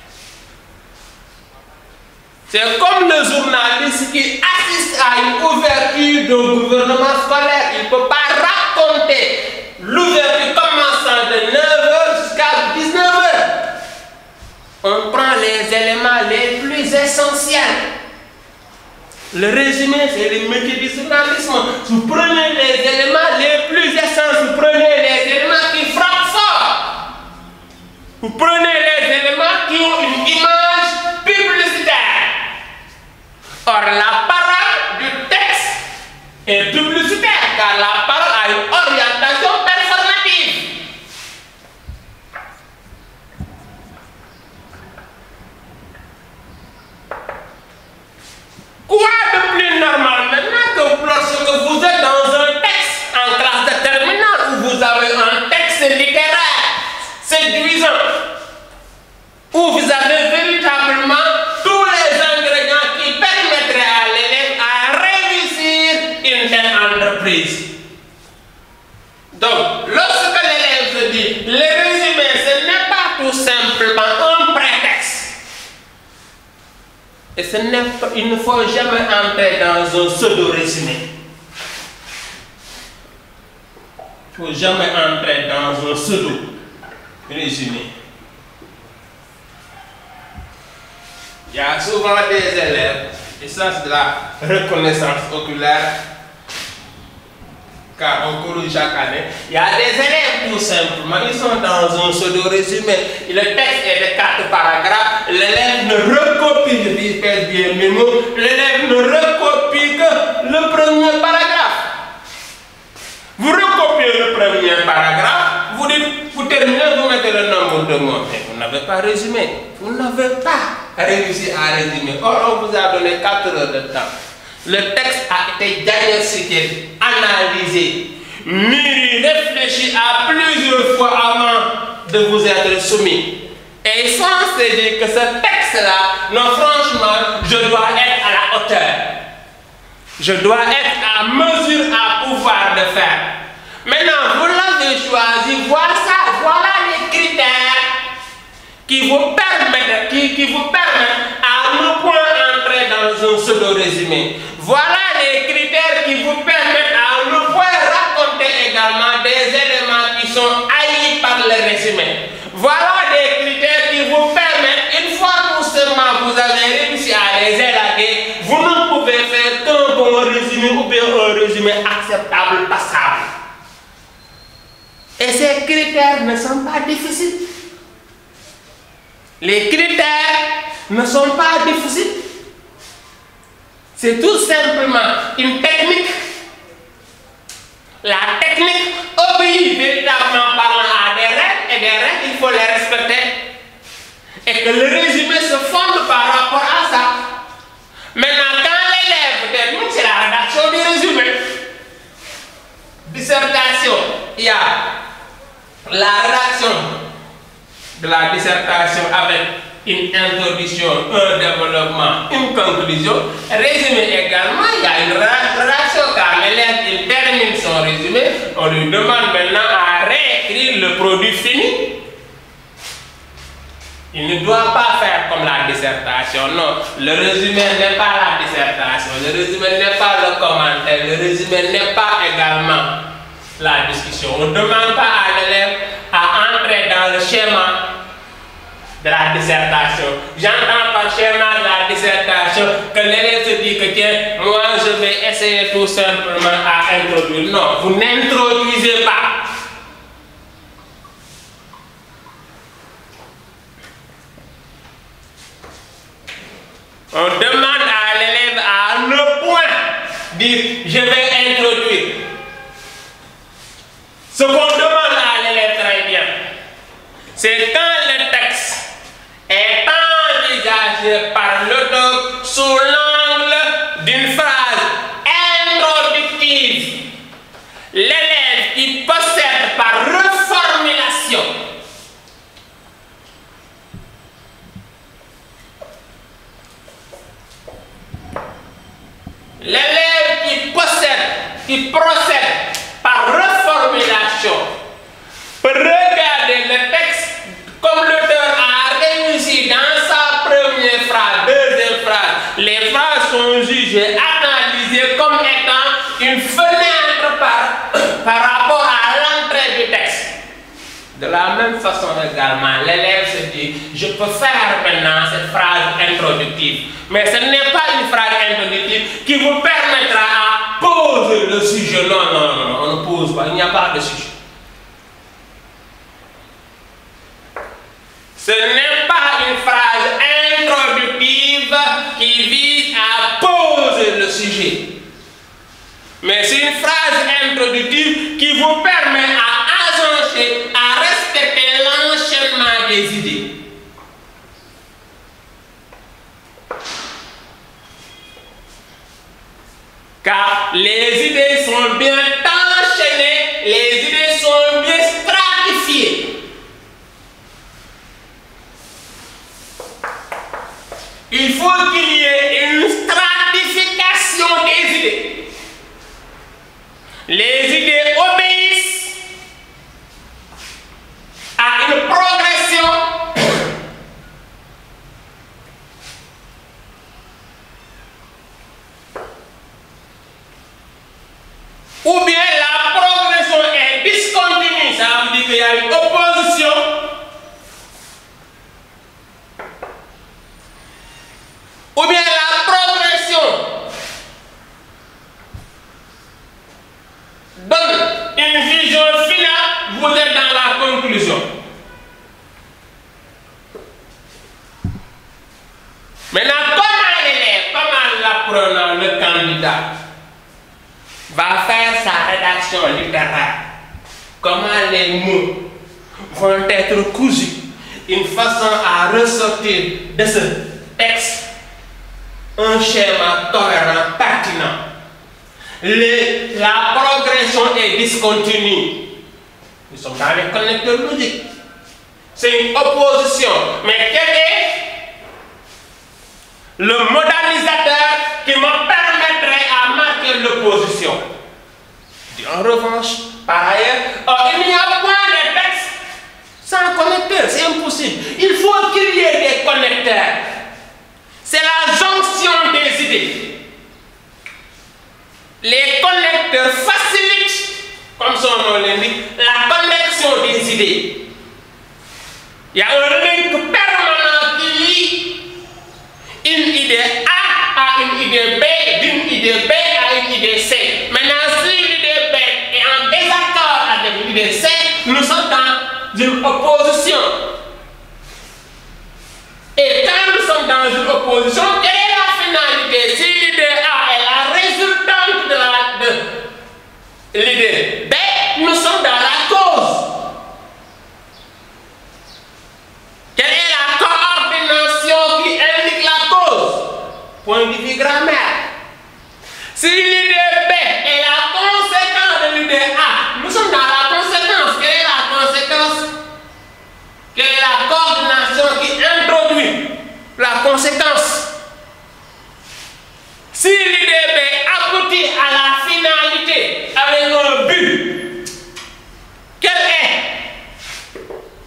C'est comme le journaliste qui assiste à une ouverture d'un gouvernement scolaire. Il ne peut pas raconter l'ouverture commençant de neuf heures jusqu'à dix-neuf heures. On prend les éléments les plus essentiels. Le résumé, c'est le métier du journalisme. Vous prenez les éléments les plus essentiels, vous prenez les éléments qui frappent fort. Vous prenez les éléments qui ont une image publicitaire. Or, la parole du texte est publicitaire, car la parole a une orientation performative. Quoi de plus normal maintenant que lorsque vous êtes dans un texte en classe de terminale où vous avez un texte littéraire séduisant, où vous avez véritablement tous les ingrédients qui permettraient à l'élève à réussir une telle entreprise. Donc, lorsque l'élève se dit, le résumé, ce n'est pas tout simplement un prétexte. Et ce n'est pas, il ne faut jamais entrer dans un pseudo-résumé. Il ne faut jamais entrer dans un pseudo-résumé. Il y a souvent des élèves, et ça c'est de la reconnaissance oculaire, car on corrige chaque année. Il y a des élèves tout simplement, ils sont dans un pseudo-résumé. Le texte est de quatre paragraphes, l'élève ne recopie, je dis bien mes mots, l'élève ne recopie que le premier paragraphe. Vous recopiez le premier paragraphe, vous dites, vous terminez, vous mettez le nombre de mots. Mais vous n'avez pas résumé, vous n'avez pas réussi à résumer. Or, on vous a donné quatre heures de temps. Le texte a été diagnostiqué, analysé, mûri, réfléchi à plusieurs fois avant de vous être soumis. Et sans se dire que ce texte texte-là, non, franchement, je dois être à la hauteur. Je dois être à mesure à pouvoir le faire. Maintenant, vous l'avez choisi, voilà ça, voilà les critères qui vous permettent, qui, qui vous permettent à ne point entrer dans un pseudo-résumé. Voilà les critères qui vous permettent à ne point raconter également des éléments qui sont haïs par le résumé. Voilà des critères qui vous permettent, une fois que seulement vous avez réussi à les élaguer, vous ne pouvez faire qu'un bon résumé ou bien un résumé acceptable, passable. Et ces critères ne sont pas difficiles. Les critères ne sont pas difficiles. C'est tout simplement une technique. La technique obéit véritablement parlant à des règles et des règles, il faut les respecter. Et que le résumé se fonde par rapport à ça. Maintenant, quand l'élève termine, c'est la rédaction du résumé. Dissertation, il y a la rédaction de la dissertation avec une introduction, un développement, une conclusion. Résumé également, il y a une rédaction car l'élève il termine son résumé, on lui demande maintenant à réécrire le produit fini. Il ne doit pas faire comme la dissertation, non. Le résumé n'est pas la dissertation, le résumé n'est pas le commentaire, le résumé n'est pas également la discussion. On ne demande pas à l'élève à entrer dans le schéma de la dissertation. J'entends par schéma de la dissertation que l'élève se dit que tiens, moi je vais essayer tout simplement à introduire. Non, vous n'introduisez pas. On demande à l'élève à ne point dire je vais introduire. Ce qu'on demande à l'élève très bien, c'est quand le texte est envisagé par l'auteur sous l'angle d'une phrase introductive, l'élève qui possède par reformulation l'élève qui possède, qui procède par reformulation peut regarder le texte comme l'auteur a réussi dans sa première phrase, deuxième phrase. Les phrases sont jugées, analysées comme étant une fenêtre par, par rapport à l'entrée du texte. De la même façon également, l'élève se dit, je peux faire maintenant cette phrase introductive. Mais ce n'est pas une phrase introductive qui vous permettra à poser le sujet. Non, non, non, on ne pose pas, il n'y a pas de sujet. Ce n'est pas une phrase introductive qui vise à poser le sujet. Mais c'est une phrase introductive qui vous permet à agencer, à respecter l'enchaînement des idées. Car les idées sont bien enchaînées, les idées sont bien stratifiées. Il faut qu'il y ait une stratification des idées. Les idées obéissent à une progression ou bien la progression est discontinue, ça veut dire qu'il y a une opposition ou bien la progression donne une vision finale, vous êtes dans la conclusion. Maintenant, comment l'élève, comment l'apprenant, le candidat va faire sa rédaction littéraire, comment les mots vont être cousus, une façon à ressortir de ce texte un schéma cohérent, pertinent. Les, la progression est discontinue. Nous sommes dans les connecteurs logiques. C'est une opposition. Mais quelle est le modalisateur qui me permettrait à marquer l'opposition. En revanche, par ailleurs, oh, il n'y a point de texte sans connecteur, c'est impossible. Il faut qu'il y ait des connecteurs. C'est la jonction des idées. Les connecteurs facilitent, comme son nom l'indique, la connexion des idées. Il y a un link permanent qui lie une idée A à une idée B, d'une idée B à une idée C. Maintenant, si l'idée B est en désaccord avec l'idée C, nous sommes dans une opposition. Et quand nous sommes dans une opposition, quelle est la finalité? Si l'idée A est la résultante de la de l'idée B, nous sommes dans la cause. Quelle est la coordination qui indique la cause? Point de vue grammaire. Si l'idée B est la conséquence de l'idée A, nous sommes dans la conséquence. Quelle est la conséquence? Quelle est la coordination qui introduit la conséquence? Si l'idée B aboutit à la finalité avec un but, quelle est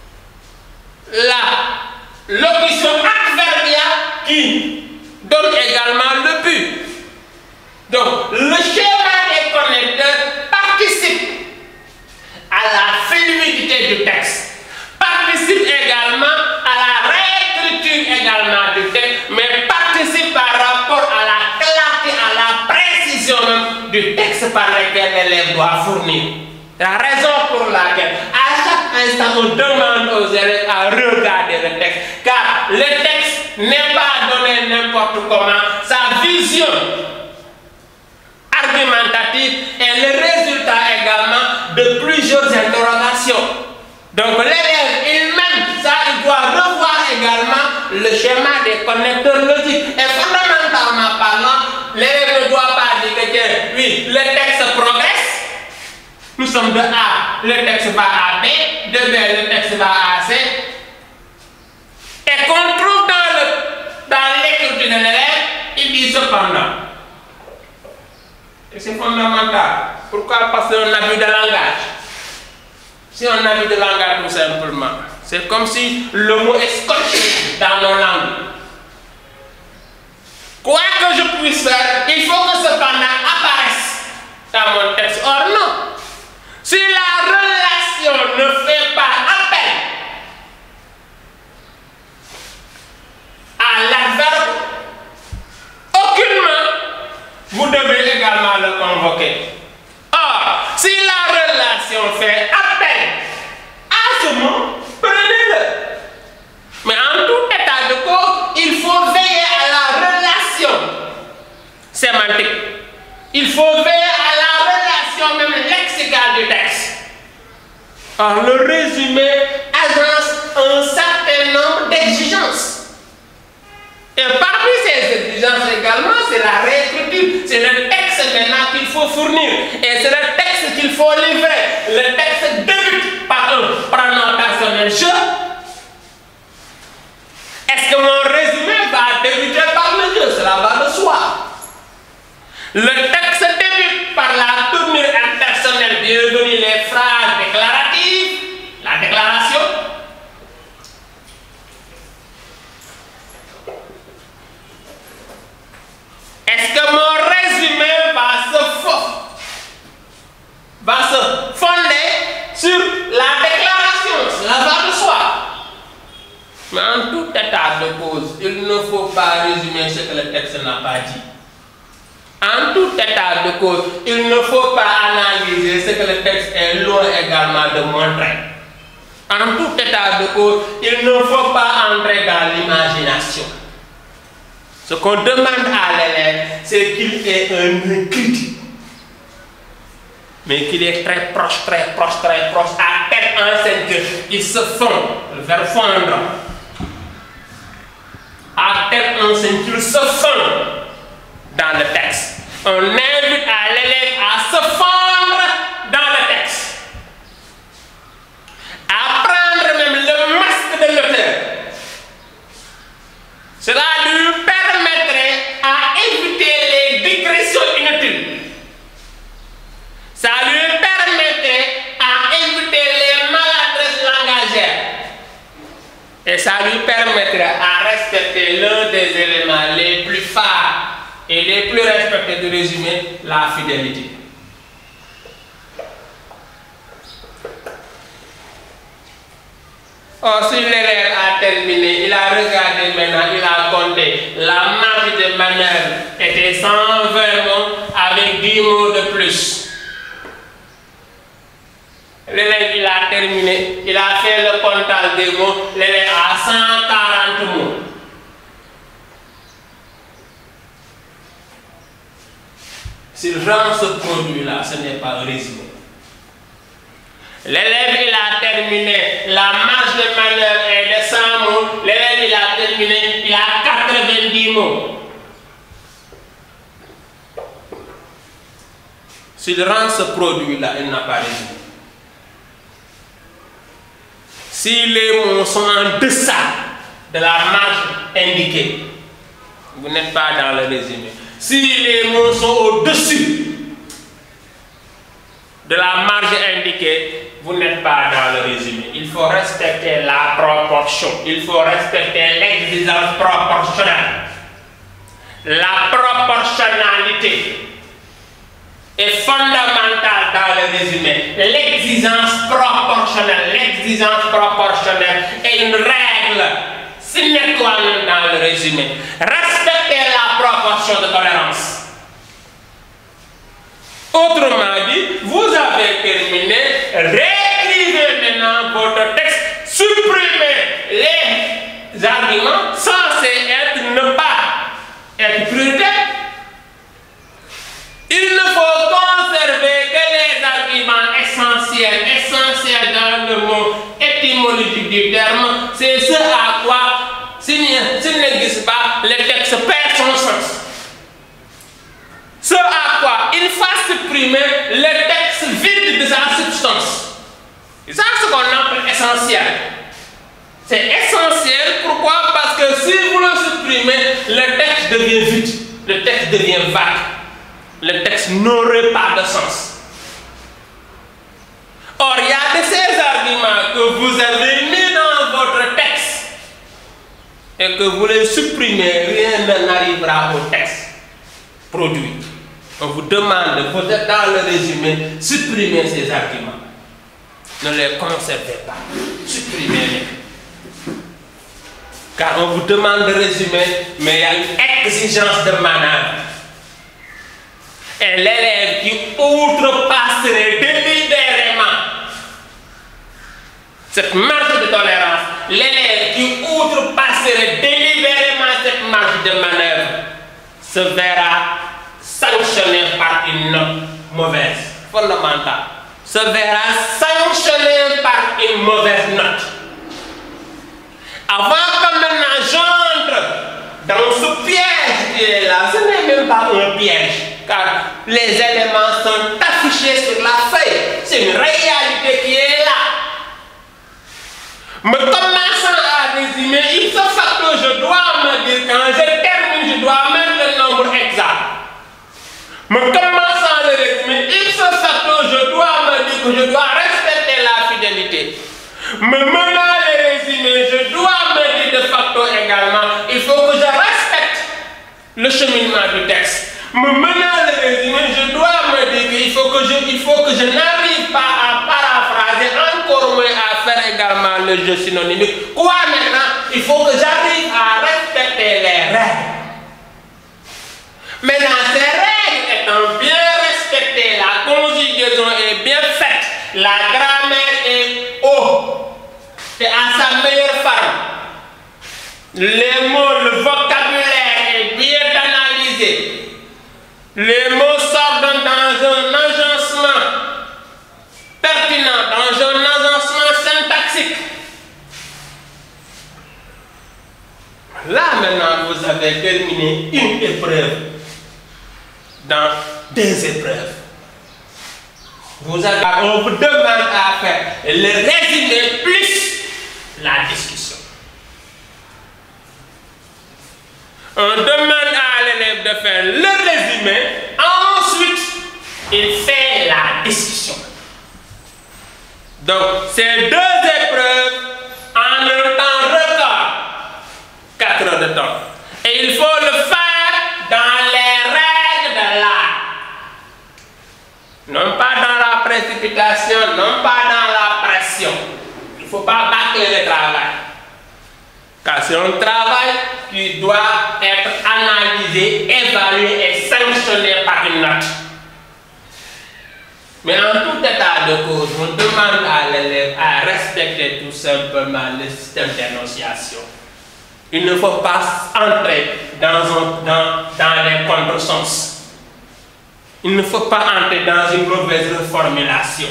la locution adverbiale qui donne également le but? Donc, le schéma des connecteurs participe à la fluidité du texte, participe également à la réécriture également du texte, mais participe par rapport à la clarté, à la précision même du texte par lequel l'élève doit fournir. La raison pour laquelle à chaque instant on demande aux élèves à regarder le texte, car le texte n'est pas donné n'importe comment, sa vision argumentative est le résultat également de plusieurs interrogations. Donc l'élève il-même, ça il doit revoir également le schéma des connecteurs logiques. Et fondamentalement parlant, l'élève ne doit pas dire que tiens, oui, le texte progresse. Nous sommes de A, le texte va à B, de B, le texte va à C. Et qu'on trouve dans le dans l'écriture de l'élève, il dit cependant. Et c'est fondamental. Pourquoi? Parce que c'est un abus de langage. C'est un abus de langage tout simplement. C'est comme si le mot est scotché dans nos langues. Quoi que je puisse faire, il faut que cependant apparaisse dans mon texte. Or non. Si la relation ne fait pas appel à l'adverbe, aucunement vous devez également le convoquer. Or, si la relation fait appel à ce mot, prenez-le. Mais en tout état de cause, il faut veiller à la relation sémantique. Il faut veiller à la relation même lexicale du texte. Or, le résumé agence un certain nombre d'exigences. Et parmi ces exigences également, c'est la réécriture. C'est le texte maintenant qu'il faut fournir. Et c'est le texte qu'il faut livrer. Le texte débute par un pronom personnel je. Est-ce que mon résumé va débuter par le je? Cela va de soi. Le texte débute par la tournure impersonnelle. Bienvenue les phrases déclaratives. La déclaration. Est-ce que mon résumé va se, va se fonder sur la déclaration? Cela va de soi. Mais en tout état de cause, il ne faut pas résumer ce que le texte n'a pas dit. En tout état de cause, il ne faut pas analyser ce que le texte est loin également de montrer. En tout état de cause, il ne faut pas entrer dans l'imagination. Ce qu'on demande à l'élève, c'est qu'il ait un critique, mais qu'il est très proche, très proche, très proche, à telle enseigne qu'il se fond, vers fondre, à telle enseigne qu'il se fond dans le texte. On invite à l'élève à se fondre dans le texte, à prendre même le masque de l'auteur. Cela lui permet ça lui permettrait à respecter l'un des éléments les plus phares et les plus respectés du résumé, la fidélité. Or, si l'élève a terminé, il a regardé maintenant, il a compté, la marge de manœuvre était cent vingt mots avec dix mots de plus. L'élève, il a terminé, il a fait le comptage des mots, l'élève a cent quarante mots. S'il rend ce produit-là, ce n'est pas un résumé. L'élève, il a terminé, la marge de manœuvre est de cent mots, l'élève, il a terminé, il a quatre-vingt-dix mots. S'il rend ce produit-là, il n'a pas résumé. Si les mots sont en deçà de la marge indiquée, vous n'êtes pas dans le résumé. Si les mots sont au-dessus de la marge indiquée, vous n'êtes pas dans le résumé. Il faut respecter la proportion. Il faut respecter l'exigence proportionnelle. La proportionnalité est fondamentale dans le résumé. L'exigence proportionnelle, l'exigence proportionnelle est une règle sine qua non dans le résumé. Respectez la proportion de tolérance. Autrement dit, vous avez terminé, réécrivez maintenant votre texte, supprimez les arguments censés être ne pas être prioritaires. Il ne faut conserver que les arguments essentiels, essentiels dans le mot étymologique du terme, c'est ce à quoi, s'il n'existe pas, le texte perd son sens. Ce à quoi il faut supprimer le texte vide de sa substance. C'est ça ce qu'on appelle essentiel. C'est essentiel, pourquoi? Parce que si vous le supprimez, le texte devient vide, le texte devient vague. Le texte n'aurait pas de sens. Or, il y a de ces arguments que vous avez mis dans votre texte et que vous les supprimez, rien n'arrivera au texte produit. On vous demande, vous êtes dans le résumé, supprimez ces arguments. Ne les conservez pas. Supprimez-les. Car on vous demande de résumer, mais il y a une exigence de manœuvre. Et l'élève qui outrepasserait délibérément cette marge de tolérance, l'élève qui outrepasserait délibérément cette marge de manœuvre se verra sanctionné par une note mauvaise, fondamentale, se verra sanctionné par une mauvaise note. Avant que maintenant j'entre dans ce piège qui est là, ce n'est même pas un piège, car les éléments sont affichés sur la feuille, c'est une réalité qui est là. Me commençant à résumer, il se fait que je dois me dire, quand je termine, je dois mettre le nombre exact. Me commençant le résumé, il se fait que je dois me dire que je dois respecter la fidélité. Me menant le résumé, je dois me dire de facto également, il faut que je respecte le cheminement du texte. Me menant le résumé, je dois me dire qu'il faut que je, il faut que je n'arrive pas à paraphraser, encore moins à faire également le jeu synonymique. Quoi maintenant? Il faut que j'arrive à respecter les règles. Maintenant, ces règles étant bien respectées, la conjugaison est bien faite, la grammaire est haut, c'est à sa meilleure forme. Les mots, le vocabulaire est bien analysé. Les mots sortent dans un agencement pertinent, dans un agencement syntaxique. Là maintenant, vous avez terminé une épreuve dans deux épreuves. Vous avez, on vous demande à faire le résumé plus la discussion. On demande à l'élève de faire le résumé, ensuite il fait la discussion. Donc ces deux épreuves en un temps record Et il faut le faire dans les règles de l'art. Non pas dans la précipitation, non pas dans la pression. Il ne faut pas bâcler le travail. Car c'est un travail qui doit être analysé, évalué et sanctionné par une note. Mais en tout état de cause, on demande à l'élève à respecter tout simplement le système d'énonciation. Il ne faut pas entrer dans, un, dans, dans les contresens. Il ne faut pas entrer dans une mauvaise reformulation.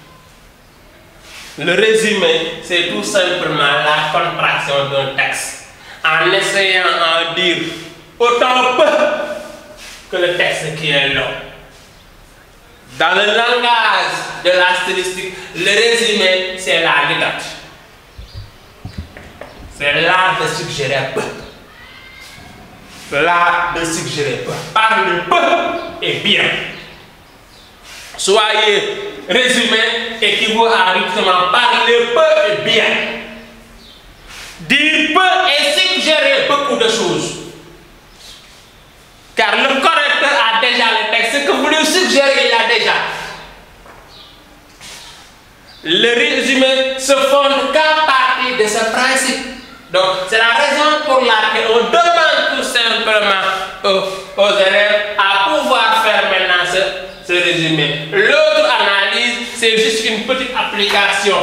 Le résumé, c'est tout simplement la contraction d'un texte, en essayant d'en dire autant peu que le texte qui est là. Dans le langage de la stylistique, le résumé, c'est la litote. C'est l'art de suggérer peu. L'art de suggérer peu. Parlez peu et bien. Soyez résumé équivaut à justement parler peu et bien. Dire peu et suggérer beaucoup de choses. Car le correcteur a déjà le texte. Ce que vous lui suggérez, il a déjà. Le résumé se fonde qu'à partir de ce principe. Donc, c'est la raison pour laquelle on demande tout simplement aux, aux élèves à pouvoir faire maintenant ce, ce résumé. L'autre analyse, c'est juste une petite application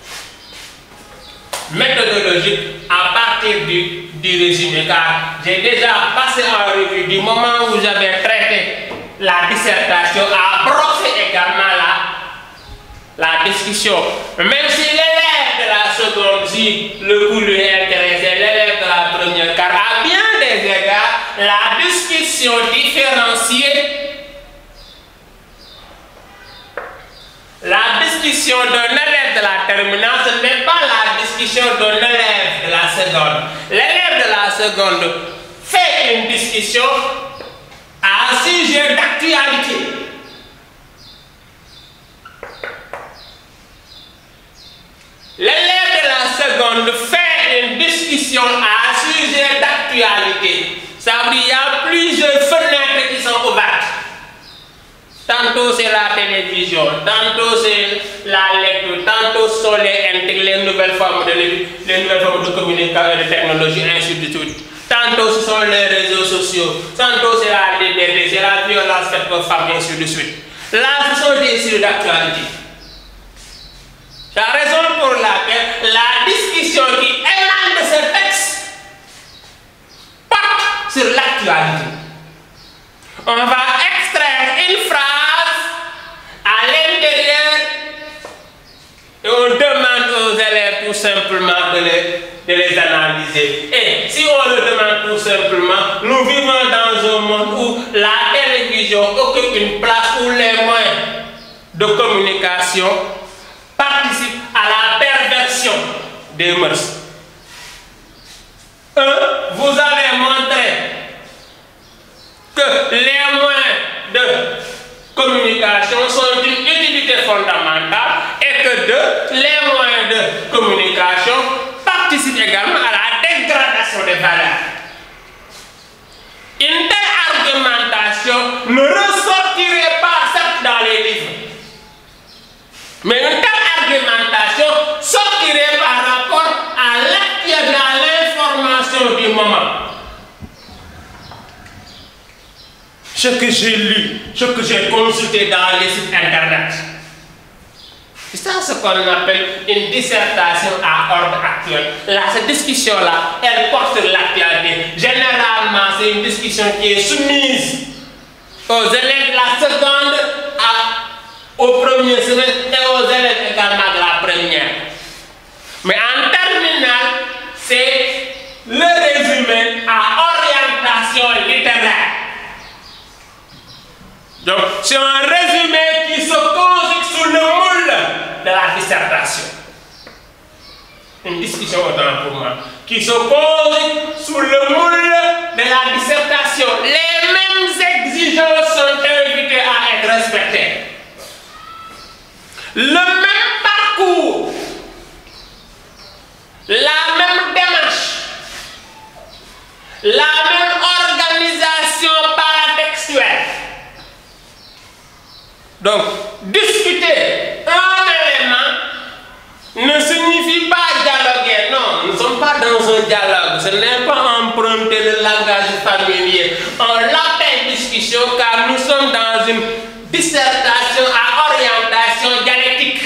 méthodologique à partir du, du résumé. Car j'ai déjà passé en revue du moment où j'avais traité la dissertation à brosser également la, la discussion. Même si l'élève de la seconde, si le coup lui intéressait, l'élève de la première, car à bien des égards, la discussion différenciée, la discussion d'un élève de la terminale, ce n'est pas la discussion d'un élève de la seconde. L'élève de la seconde fait une discussion à un sujet d'actualité. L'élève de la seconde fait une discussion à un sujet d'actualité. Ça veut dire qu'il y a plusieurs fenêtres qui sont ouvertes. Tantôt c'est la télévision, tantôt c'est la lecture, tantôt ce sont les, les nouvelles formes de les nouvelles formes de communication et de technologie, ainsi de suite. Tantôt ce sont les réseaux sociaux, tantôt c'est la liberté, c'est la violence faite aux femmes, ainsi de suite. Là, ce sont des sujets d'actualité. C'est la raison pour laquelle la discussion qui émane de ce texte porte sur l'actualité. On va extraire une phrase à l'intérieur et on demande aux élèves tout simplement de les, de les analyser. Et si on le demande tout simplement, nous vivons dans un monde où la télévision occupe une place où les moyens de communication participent à la perversion des mœurs. Un, vous avez montré que les moyens de communication sont d'une utilité fondamentale et que deux, les moyens de communication participent également à la dégradation des valeurs. Une telle argumentation ne ressortirait pas certes dans les livres, mais une telle argumentation sortirait par rapport à l'actualité, à l'information du moment. Ce que j'ai lu, ce que j'ai consulté dans les sites internet. C'est ça ce qu'on appelle une dissertation à ordre actuel. Là, cette discussion-là, elle porte sur l'actualité. Généralement, c'est une discussion qui est soumise aux élèves de la seconde à, au premier semestre et aux élèves également de la première. Mais en terminale, c'est le résumé à orientation littéraire. Donc, c'est un résumé qui se conjugue sous le moule de la dissertation. Une discussion autant pour moi. Qui se conjugue sous le moule de la dissertation. Les mêmes exigences sont invitées à être respectées. Le même parcours, la même démarche, la même Donc, discuter un élément ne signifie pas dialoguer. Non, nous ne sommes pas dans un dialogue. Ce n'est pas emprunter le langage familier. On l'appelle discussion car nous sommes dans une dissertation à orientation dialectique.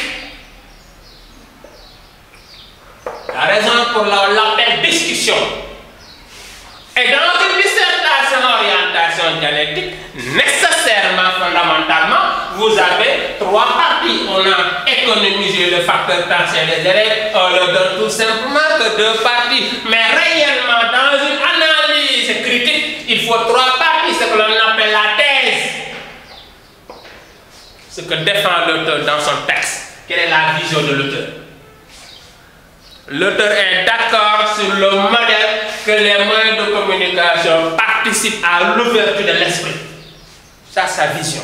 La raison pour laquelle on l'appelle discussion. Et dans une dissertation orientation dialectique, nécessairement, fondamentalement, vous avez trois parties. On a économisé le facteur temps chez les élèves, on leur donne tout simplement que deux parties. Mais réellement, dans une analyse critique, il faut trois parties, ce que l'on appelle la thèse. Ce que défend l'auteur dans son texte. Quelle est la vision de l'auteur? L'auteur est d'accord sur le modèle que les moyens de communication participent à l'ouverture de l'esprit. Ça, c'est sa vision.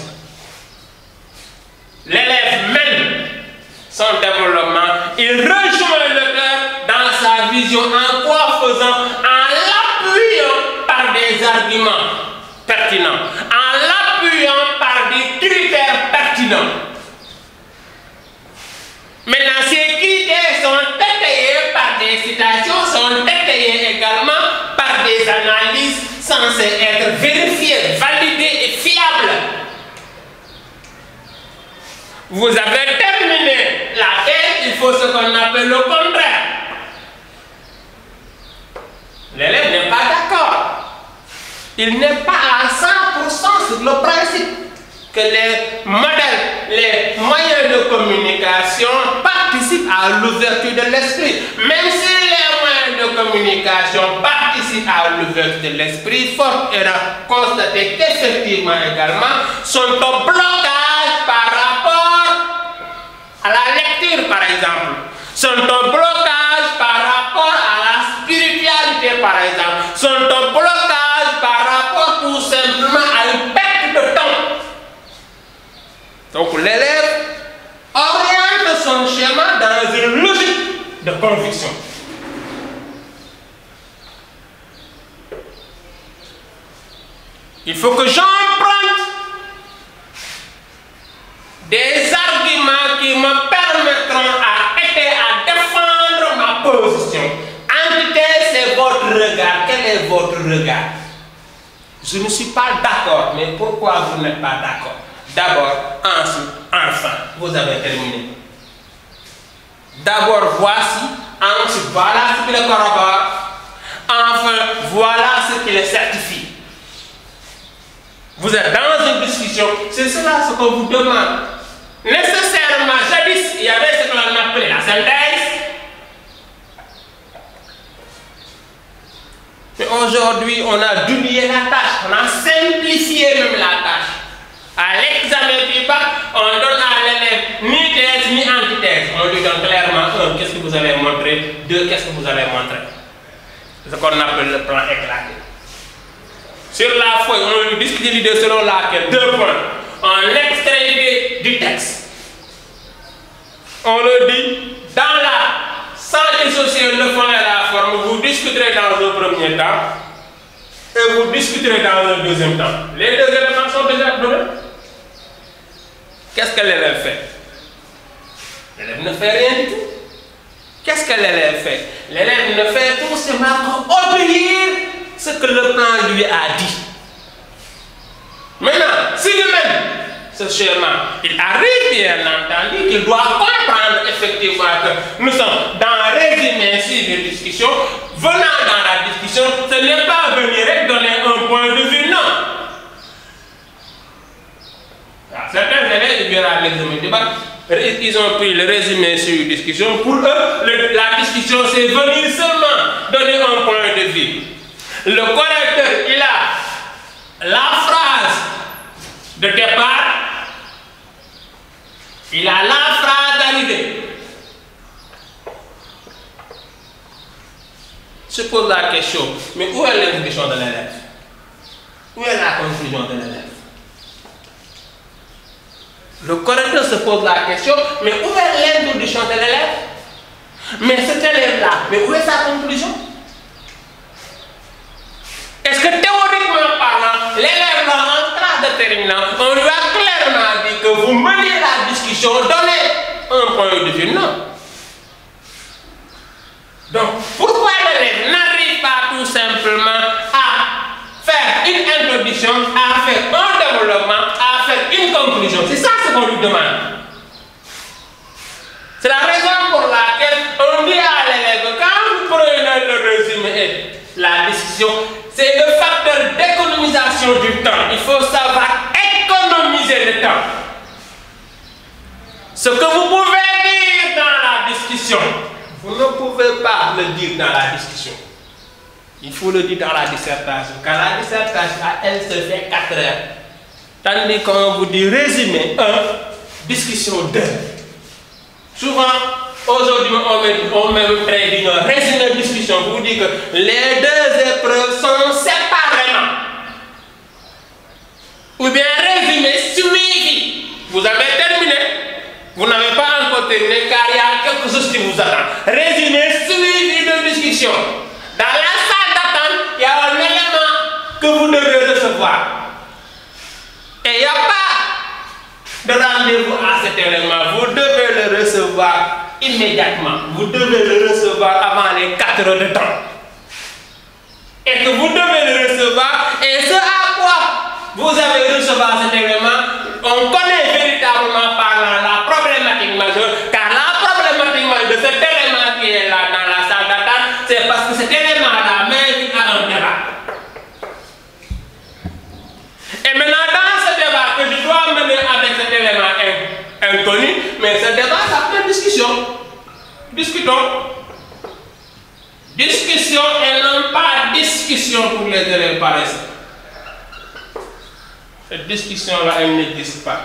L'élève même, son développement, il rejoint l'auteur dans sa vision. En quoi faisant? En l'appuyant par des arguments pertinents, en l'appuyant par des critères pertinents. Maintenant, ces critères sont étayés par des citations, sont étayés également par des analyses censées être vérifiées, validées et fiables. Vous avez terminé la thèse, il faut ce qu'on appelle le contraire. L'élève n'est pas d'accord. Il n'est pas à cent pour cent sur le principe que les modèles, les moyens de communication participent à l'ouverture de l'esprit. Même si les moyens de communication participent à l'ouverture de l'esprit, force est de constater qu'effectivement également sont au blocage par rapport à la lecture, par exemple. Sont au blocage par rapport à la spiritualité, par exemple. Sont au blocage par rapport tout simplement à une perte de temps. Donc l'élève oriente son schéma dans une logique de conviction. Il faut que j'emprunte des arguments qui me permettront à aider à défendre ma position. Antithèse, c'est votre regard. Quel est votre regard? Je ne suis pas d'accord, mais pourquoi vous n'êtes pas d'accord? D'abord, ensuite, enfin, vous avez terminé. D'abord, voici, ensuite, voilà ce qui le corrobore, enfin, voilà ce qui le certifie. Vous êtes dans une discussion, c'est cela ce qu'on vous demande. Nécessairement, jadis, il y avait ce que l'on appelait la synthèse. Mais aujourd'hui, on a duplié la tâche, on a simplifié même la tâche. À l'examen du bac, on donne à l'élève ni thèse ni antithèse. On lui donne clairement un, qu'est-ce que vous allez montrer, deux, qu'est-ce que vous allez montrer. C'est ce qu'on appelle le plan éclaté. Sur la feuille, on lui discute l'idée selon laquelle, deux points, on extrait l'idée du texte. On le dit, dans la, sans dissocier le fond et la forme, vous discuterez dans un premier temps et vous discuterez dans un deuxième temps. Les deux éléments sont déjà donnés. Qu'est-ce que l'élève fait? L'élève ne fait rien du tout. Qu'est-ce que l'élève fait? L'élève ne fait tout simplement obéir ce que le plan lui a dit. Maintenant, si lui-même, ce schéma, il arrive bien entendu qu'il doit comprendre effectivement que nous sommes dans un résumé suivi de discussion. Venant dans la discussion, ce n'est pas venir et donner un point de vue, non. Certains élèves, ils viennent à l'examen du bac, ils ont pris le résumé sur une discussion. Pour eux, le, la discussion, c'est venir seulement donner un point de vue. Le correcteur, il a la phrase de départ, il a la phrase d'arrivée. Je pose la question, mais où est l'introduction de l'élève? Où est la conclusion de l'élève? Le correcteur se pose la question, mais où est l'introduction de l'élève? Mais cet élève-là, mais où est sa conclusion? Est-ce que théoriquement parlant, l'élève là en classe de terminale, on lui a clairement dit que vous meniez la discussion, donnez un point de vue. Non. Donc, pourquoi l'élève n'arrive pas tout simplement à faire une introduction, à faire un développement, à faire une conclusion? C'est ça ce qu'on lui demande. C'est la raison pour laquelle on dit à l'élève, quand vous prenez le résumé et la discussion, c'est le facteur d'économisation du temps. Il faut savoir économiser le temps. Ce que vous pouvez dire dans la discussion, vous ne pouvez pas le dire dans la discussion. Il faut le dire dans la dissertation. Car la dissertation, elle se fait quatre heures. Tandis qu'on vous dit résumé un, discussion deux. Souvent, aujourd'hui, on met, on met le trait d'une résumé discussion pour vous dire que les deux épreuves sont séparément. Ou bien résumé suivi. Vous avez terminé. Vous n'avez pas encore terminé car il y a quelque chose qui vous attend. Résumé suivi de discussion. Dans la salle d'attente, il y a un élément que vous devez recevoir. Et il n'y a pas de rendez-vous à cet élément. Vous devez le recevoir immédiatement. Vous devez le recevoir avant les quatre heures de temps. Et que vous devez le recevoir. Et ce à quoi vous avez recevoir cet élément, on connaît véritablement parlant la problématique majeure, car la problématique majeure de cet élément qui est là dans la salle d'attente, c'est parce que cet élément-là mène à un débat. Et maintenant, dans ce débat que je dois mener avec cet élément inconnu, mais ce débat s'appelle discussion. Discutons. Discussion et non pas discussion pour les élèves paresseux. Cette discussion-là, elle n'existe pas.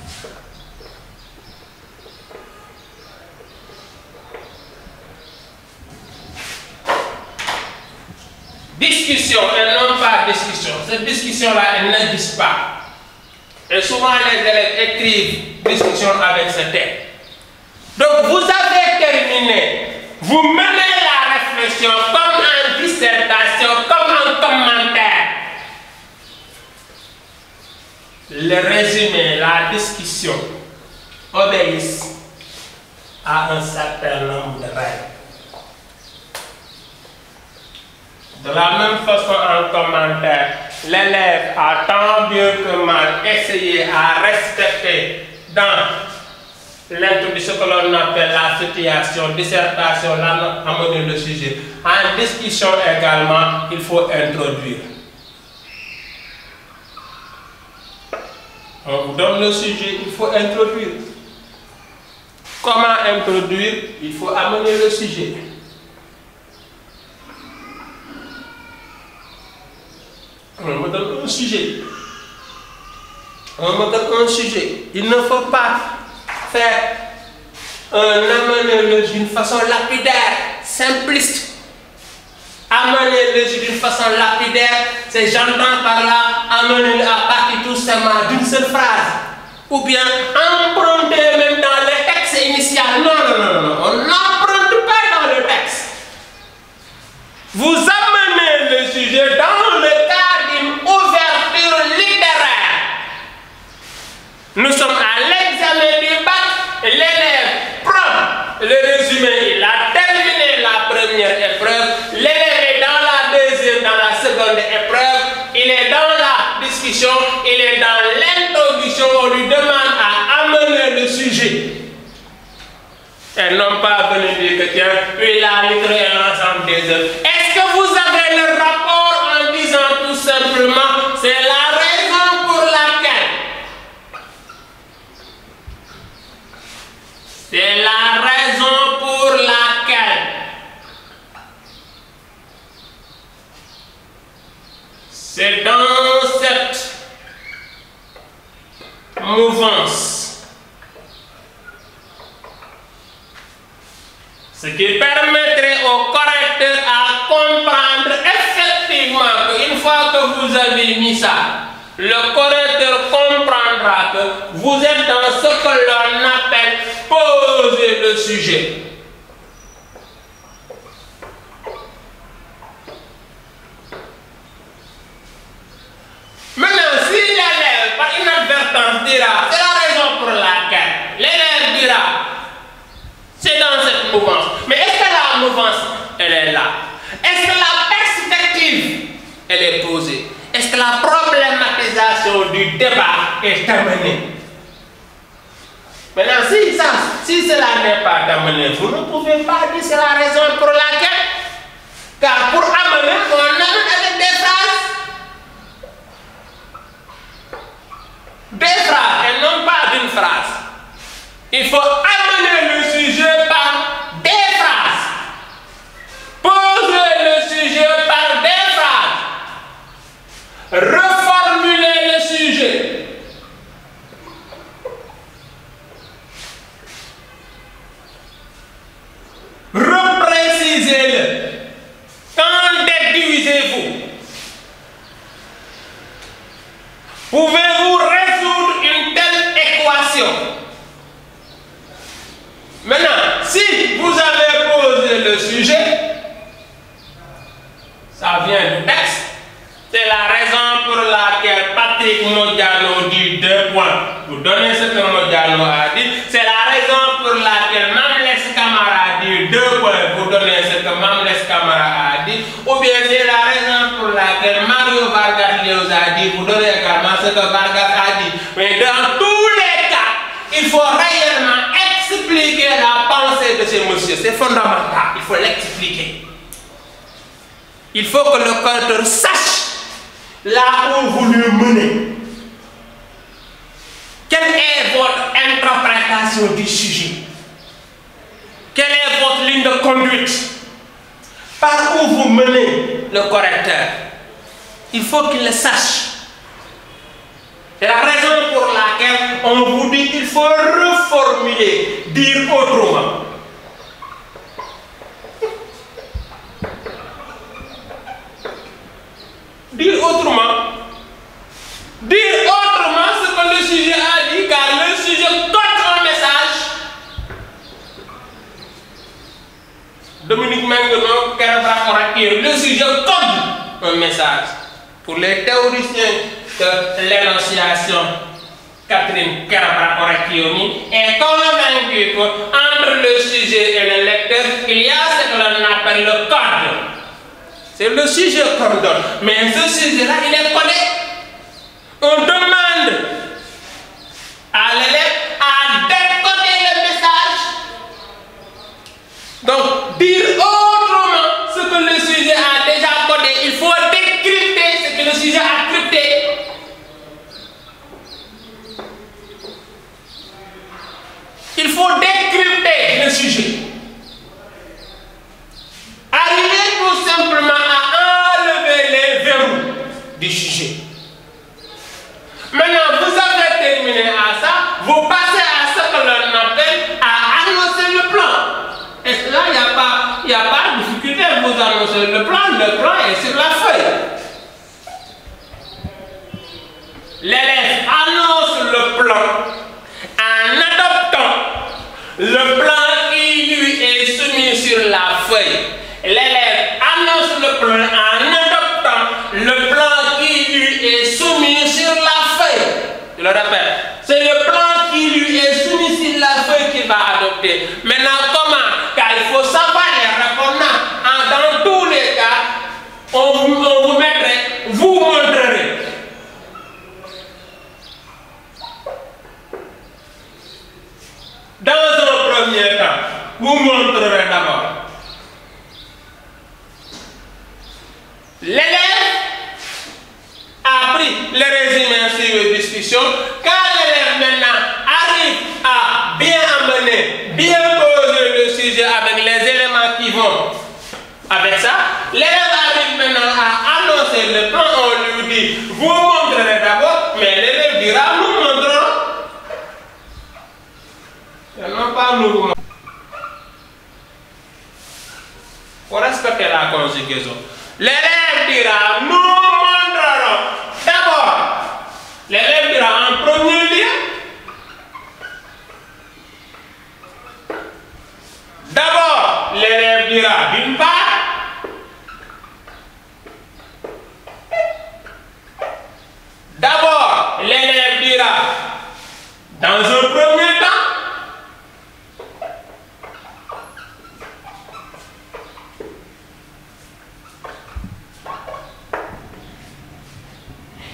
Discussion et non pas discussion. Cette discussion-là, elle n'existe pas. Et souvent, les élèves écrivent discussion avec ce thème. Donc, vous avez terminé. Vous menez la réflexion comme en dissertation, comme en commentaire. Le résumé, la discussion obéissent à un certain nombre de règles. De la même façon, en commentaire, l'élève a tant bien que mal essayé à respecter dans l'introduction que l'on appelle la situation, dissertation, là, à mener le sujet. En discussion également, il faut introduire. On vous donne le sujet, il faut introduire. Comment introduire? Il faut amener le sujet. On me donne un sujet. On me donne un sujet. Il ne faut pas faire un amener d'une façon lapidaire, simpliste. Amener le jeu d'une façon lapidaire, c'est j'entends par là, amener à partir tout simplement d'une seule phrase. Ou bien emprunter même dans le texte initial. Non, non, non, non, on n'emprunte pas dans le texte. Vous amenez le sujet dans le cadre d'une ouverture littéraire. Nous sommes à l'examen du bac, l'élève prend le résumé, il a terminé la première épreuve, l'élève est dans la deuxième, dans la seconde épreuve, il est dans la discussion, il est dans l'introduction, on lui demande à amener le sujet. Et non pas venir dire que tiens, puis la lettre est l'ensemble des œuvres. Est-ce que vous avez le rapport en disant tout simplement, c'est la raison pour laquelle C'est la raison pour laquelle c'est dans cette mouvance, ce qui permettrait au correcteur à comprendre effectivement qu'une fois que vous avez mis ça, le correcteur comprendra que vous êtes dans ce que l'on appelle poser le sujet. Maintenant, si l'élève, par inadvertance, dira, c'est la raison pour elle est posée. Est-ce que la problématisation du débat est terminée? Maintenant, si, ça, si cela n'est pas terminé, vous ne pouvez pas dire c'est la raison pour laquelle. Car pour amener, on amène avec des phrases. Des phrases et non pas d'une phrase. Il faut amener le sujet par des phrases. Poser le sujet par des phrases. Reformuler le sujet. Reprécisez-le. Qu'en déduisez-vous? Pouvez-vous résoudre une telle équation? Maintenant, si vous avez posé le sujet, ça vient du texte. C'est la raison pour laquelle Patrick Modiano dit deux points. Vous donnez ce que Modiano a dit. C'est la raison pour laquelle Mamles Camara dit deux points. Vous donnez ce que Mamles Camara a dit. Ou bien c'est la raison pour laquelle Mario Vargas Llosa a dit. Vous donnez également ce que Vargas a dit. Mais dans tous les cas, il faut réellement expliquer la pensée de ces messieurs. C'est fondamental. Il faut l'expliquer. Il faut que le correcteur sache là où vous le menez. Quelle est votre interprétation du sujet? Quelle est votre ligne de conduite? Par où vous menez le correcteur? Il faut qu'il le sache. C'est la raison pour laquelle on vous dit qu'il faut reformuler, dire autrement. Dire autrement. Dire autrement ce que le sujet a dit, car le sujet code un message. Dominique Menguenon, le sujet code un message. Pour les théoriciens de l'énonciation, Catherine Kerabra-Korakiyomi est convaincue qu'entre le sujet et le lecteur, il y a ce que l'on appelle le code. C'est le sujet qu'on donne. Mais ce sujet-là, il est codé. On demande à l'élève à décoder le message. Donc, dire autrement ce que le sujet a déjà codé. Il faut décrypter ce que le sujet a crypté. Il faut décrypter le sujet. Arriver tout simplement à enlever les verrous du sujet. Maintenant, vous avez terminé à ça, vous passez à ce que l'on appelle à annoncer le plan. Et là, il n'y a pas, il n'y a pas de difficulté, vous annoncez le plan, le plan est sur la feuille. L'élève annonce le plan en adoptant le plan qui lui est soumis sur la feuille. L'élève annonce le plan en adoptant le plan qui lui est soumis sur la feuille. Je le répète, c'est le plan qui lui est soumis sur la feuille qu'il va adopter. Maintenant, comment? Car il faut savoir les répondants. Dans tous les cas, on vous, on vous mettrait, vous montrerez. Dans un premier temps, vous montrerez d'abord. L'élève a pris le résumé sur la discussion. Quand l'élève maintenant arrive à bien amener, bien poser le sujet avec les éléments qui vont avec ça, l'élève arrive maintenant à annoncer le plan. On lui dit, vous montrerez d'abord, mais l'élève dira, nous montrerons. Et non pas nous. Il faut respecter la conjugaison. L'élève dira, nous montrerons. D'abord, l'élève dira en premier lieu. D'abord, l'élève dira d'une part. D'abord, l'élève dira dans un premier temps.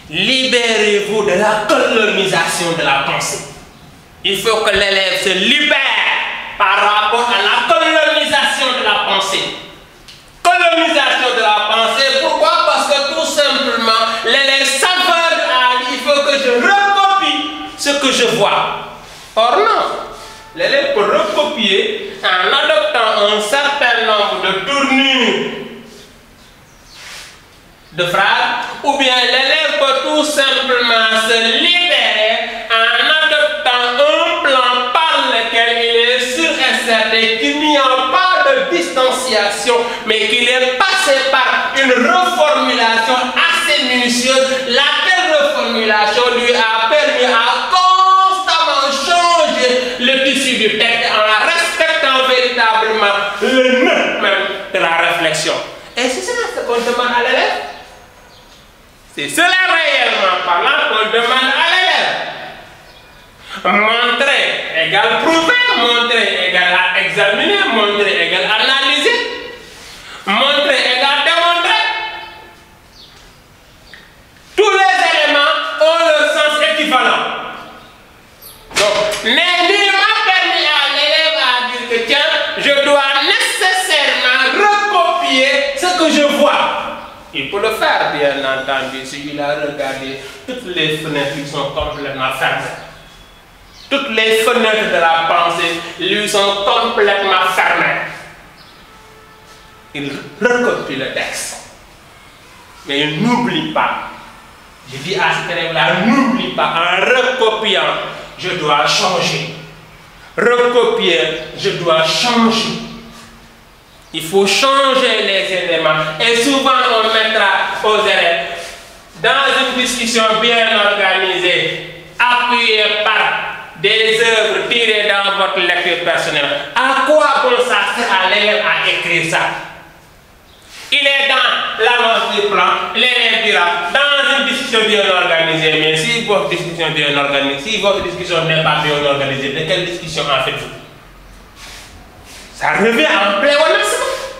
Libérez-vous de la colonisation de la pensée. Il faut que l'élève se libère par rapport à la colonisation de la pensée. Colonisation de la pensée, pourquoi? Parce que tout simplement, l'élève s'aveugle à il faut que je recopie ce que je vois. Or non, l'élève peut recopier en adoptant un certain nombre de tournures de phrases, ou bien l'élève peut tout simplement se libérer en adoptant un plan par lequel il est sûr et certain qu'il n'y a pas de distanciation, mais qu'il est passé par une reformulation assez minutieuse, laquelle reformulation lui a permis à constamment changer le tissu du texte en respectant véritablement le nœud même de la réflexion. Et c'est cela ce qu'on demande à l'élève. C'est cela réellement parlant qu'on demande à l'élève. Montrer égale prouver, montrer égale examiner, montrer égale analyser, montrer égale démontrer. Tous les éléments ont le sens équivalent. Donc, n'est nullement permis à l'élève à dire que tiens, je dois nécessairement recopier ce que je vois. Il peut le faire, bien entendu, s'il a regardé toutes les fenêtres qui sont complètement fermées. Toutes les fenêtres de la pensée lui sont complètement fermées. Il recopie le texte. Mais il n'oublie pas. Je dis à cet élève-là, n'oublie pas, en recopiant, je dois changer. Recopier, je dois changer. Il faut changer les éléments. Et souvent, on mettra aux élèves, dans une discussion bien organisée, appuyée par des œuvres tirées dans votre lecture personnelle. À quoi bon ça sert à l'élève à écrire ça? Il est dans l'avance du plan, l'élève dira, dans une discussion bien organisée, mais si votre discussion est bien organisée, si votre discussion n'est pas bien organisée, de quelle discussion en faites-vous? Ça revient en pléonasme.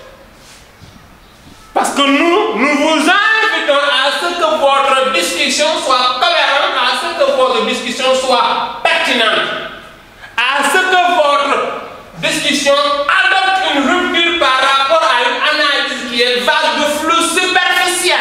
Parce que nous, nous vous invitons à ce que votre discussion soit cohérente, à ce que votre discussion soit pertinente, à ce que votre discussion adopte une rupture par rapport à une analyse qui est vague de flou superficiel.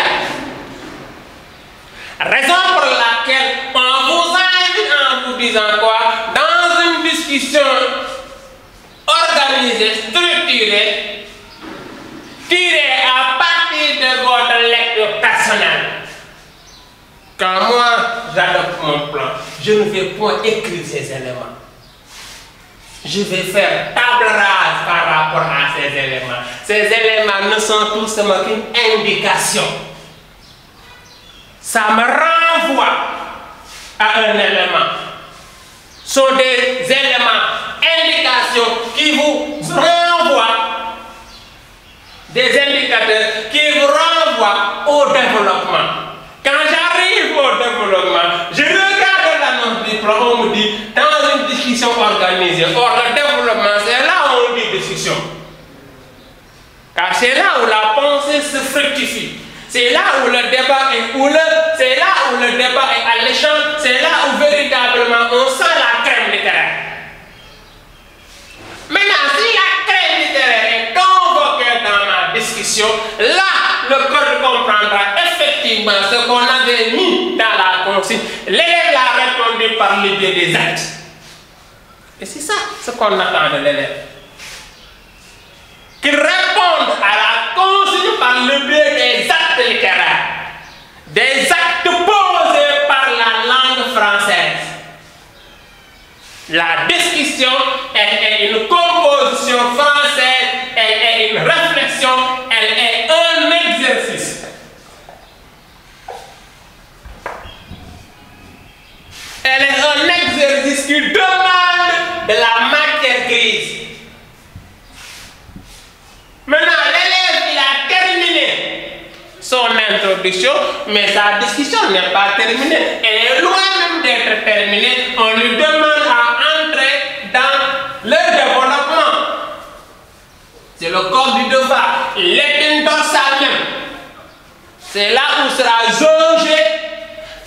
Raison pour laquelle on vous invite en vous disant quoi? Dans une discussion organisée, structurée, tirée à partir de votre lecture personnelle. Quand moi j'adopte mon plan, je ne vais point écrire ces éléments. Je vais faire table rase par rapport à ces éléments. Ces éléments ne sont tout simplement qu'une indication. Ça me renvoie à un élément. Ce sont des éléments, indications qui vous renvoient, des indicateurs qui vous renvoient au développement. Quand j'arrive au développement, je regarde l'annonce du plan, on me dit, dans une discussion organisée. Or, le développement, c'est là où on dit discussion. Car c'est là où la pensée se fructifie. C'est là où le débat est houleux, c'est là où le débat est alléchant, c'est là où véritablement on sent la crème littéraire. Maintenant, si la crème littéraire est convoquée dans ma discussion, là, le code comprendra effectivement ce qu'on avait mis dans la consigne. L'élève l'a répondu par le biais des actes. Et c'est ça ce qu'on attend de l'élève. Qu'il réponde à la consigne par le biais des actes littéraires. Des actes posés par la langue française. La discussion, elle est une composition française, elle est une réflexion, elle est un exercice. Elle est un exercice qui demande de la matière grise. Maintenant, l'élève, il a terminé son introduction, mais sa discussion n'est pas terminée. Elle est loin même d'être terminée. On lui demande à entrer dans le développement. C'est le corps du devoir. L'épine dorsale même. C'est là où sera jaugé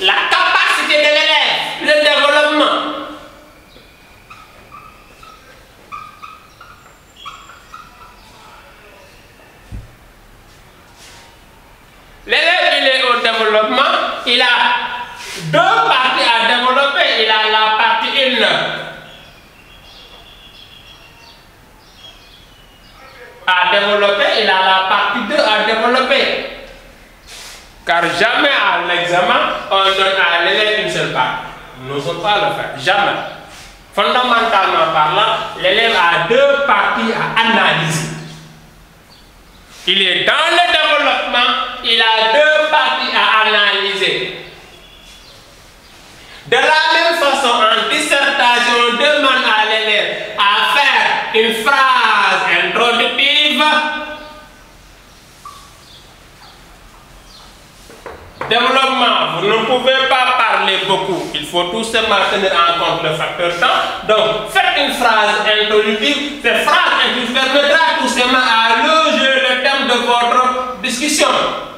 deux parties à développer. Il a la partie un à développer, il a la partie deux à développer. Car jamais à l'examen, on donne à l'élève une seule partie. Nous n'osons pas le faire, jamais. Fondamentalement parlant, l'élève a deux parties à analyser. Il est dans le développement, il a deux parties à analyser. De la même façon, en dissertation, on demande à l'élève à faire une phrase introductive, développement. Vous ne pouvez pas parler beaucoup, il faut tout simplement tenir en compte le facteur temps. Donc, faites une phrase introductive. Cette phrase introductive permettra tout simplement à loger le thème de votre discussion.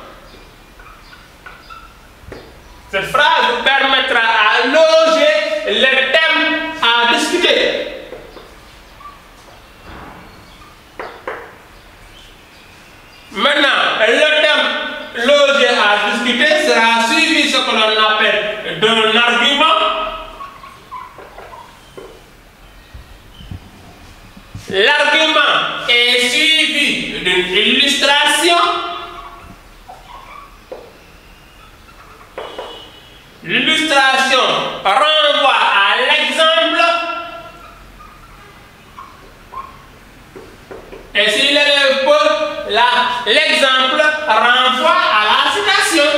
Cette phrase vous permettra à loger le thème à discuter. Maintenant, le thème logé à discuter sera suivi ce que l'on appelle d'un argument. L'argument est suivi d'une illustration. L'illustration renvoie à l'exemple. Et si l'élève peut, l'exemple renvoie à la citation.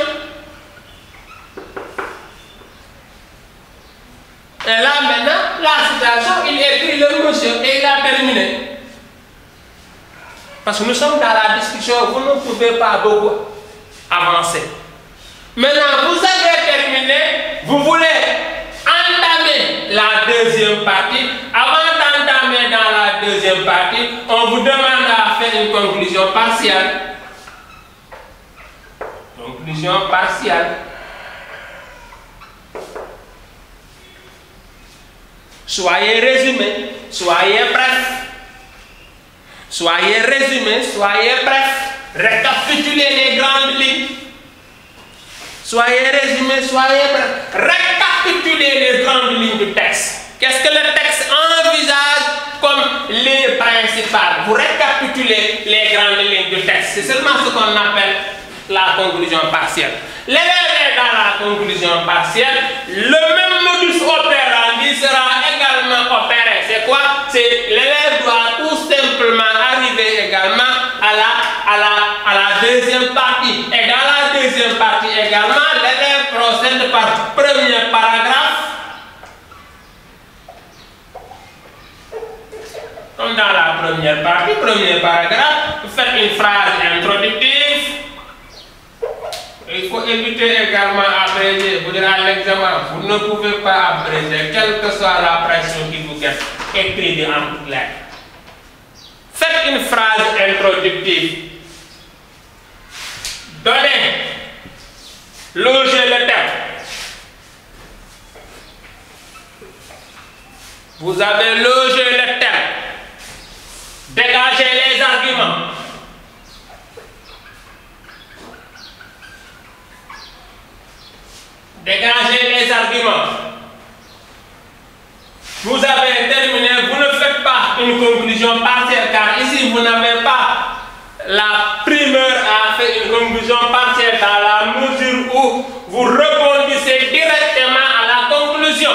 Et là maintenant, la citation, il écrit le monsieur et il a terminé. Parce que nous sommes dans la discussion, vous ne pouvez pas beaucoup avancer. Maintenant, vous avez terminé, vous voulez entamer la deuxième partie. Avant d'entamer dans la deuxième partie, on vous demande à faire une conclusion partielle. Conclusion partielle. Soyez résumé, soyez bref. Soyez résumé, soyez bref. Récapitulez les grandes lignes. Soyez résumé, soyez bref. Récapitulez les grandes lignes du texte. Qu'est-ce que le texte envisage comme ligne principale? Vous récapitulez les grandes lignes du texte. C'est seulement ce qu'on appelle la conclusion partielle. L'élève est dans la conclusion partielle. Le même modus operandi sera également opéré. C'est quoi? C'est l'élève doit tout simplement arriver également à la, à la, à la deuxième partie. Et dans la deuxième partie également, l'élève procède par premier paragraphe. Comme dans la première partie, premier paragraphe, vous faites une phrase introductive. Il faut éviter également d'abréger. Vous direz à l'examen, vous ne pouvez pas abréger, quelle que soit la pression qui vous guette. Écrivez en toutes lettres. Faites une phrase introductive. Donnez, logez le thème. Vous avez logé le thème. Dégagez les arguments. Dégagez les arguments. Vous avez terminé, vous ne faites pas une conclusion partielle, car ici vous n'avez pas la primeur à faire une conclusion partielle dans la mesure où vous rebondissez directement à la conclusion.